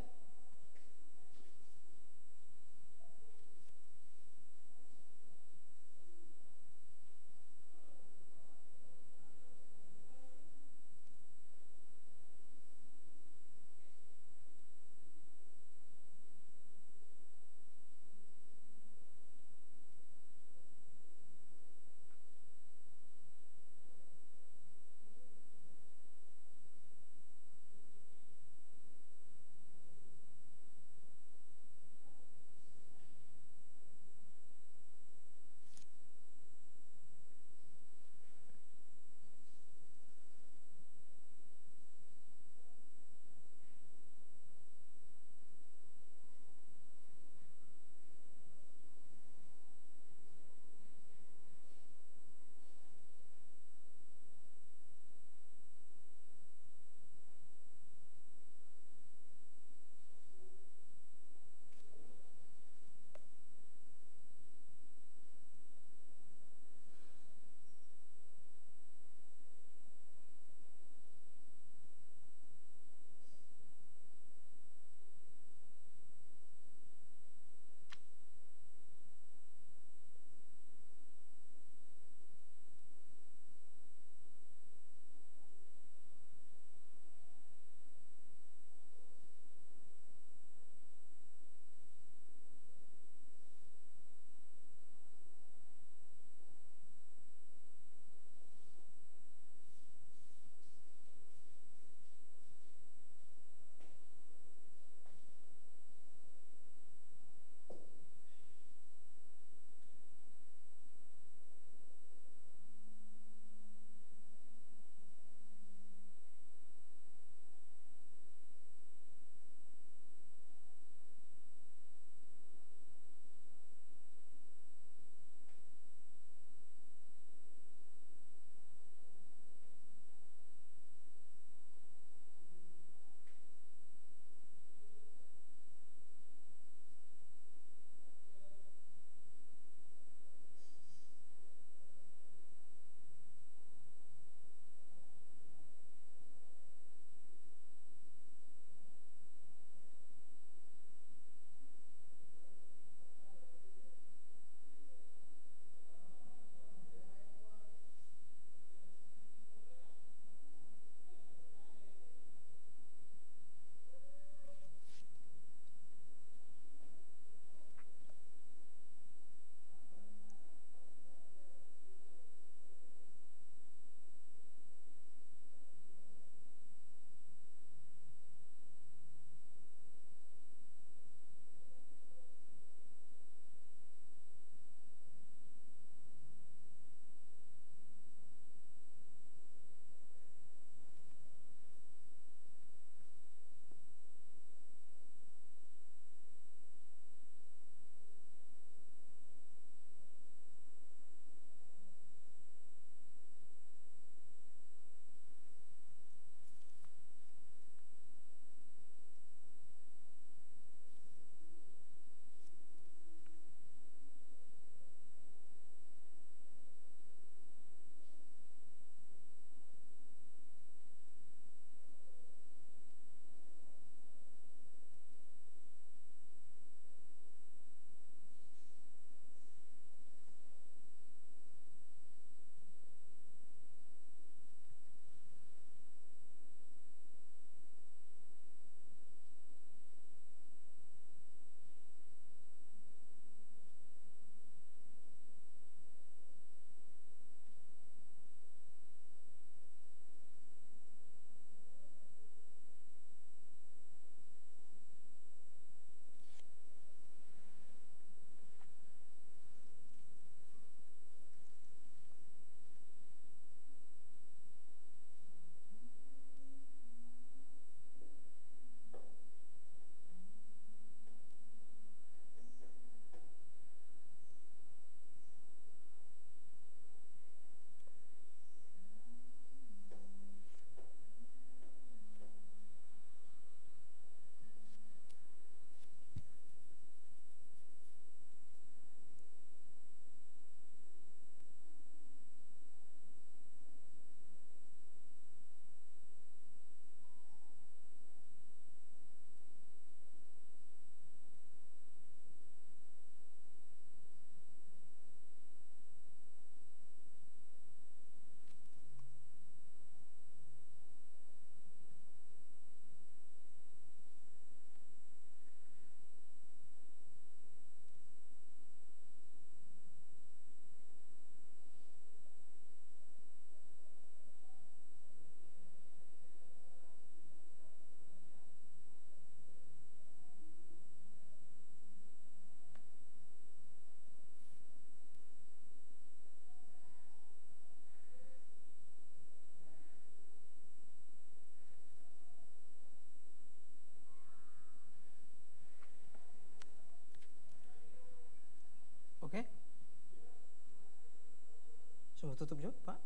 Semua tutup juga, Pak?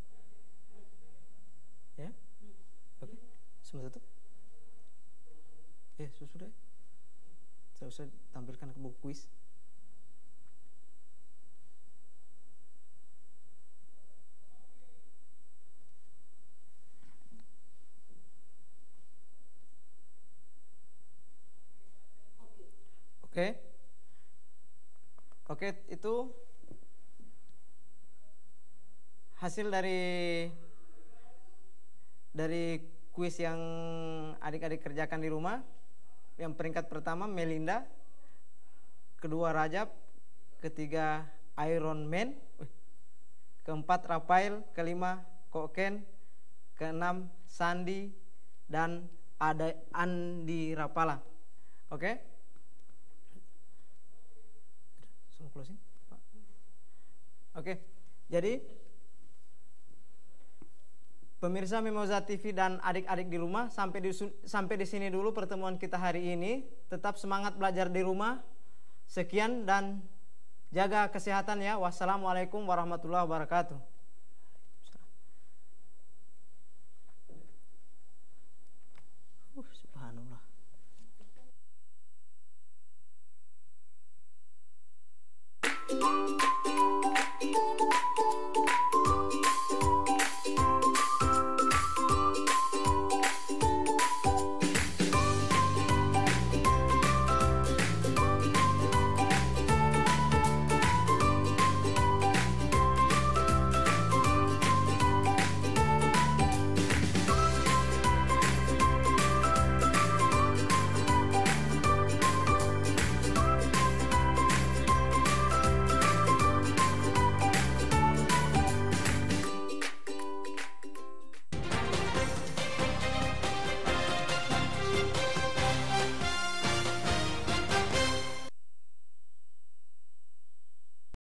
Ya? Oke. Semua tutup? Ya, sudah. Saya usah tampilkan ke buku kuis. Oke, itu hasil dari kuis yang adik-adik kerjakan di rumah. Yang peringkat pertama Melinda, kedua Rajab, ketiga Iron Man, keempat Rafael, kelima Koken, keenam Sandi, dan ada Andi Rapala. Oke? Semua closing, Pak. Oke, jadi pemirsa Mimosa TV dan adik-adik di rumah, sampai di sini dulu pertemuan kita hari ini. Tetap semangat belajar di rumah. Sekian dan jaga kesehatan ya. Wassalamualaikum warahmatullahi wabarakatuh.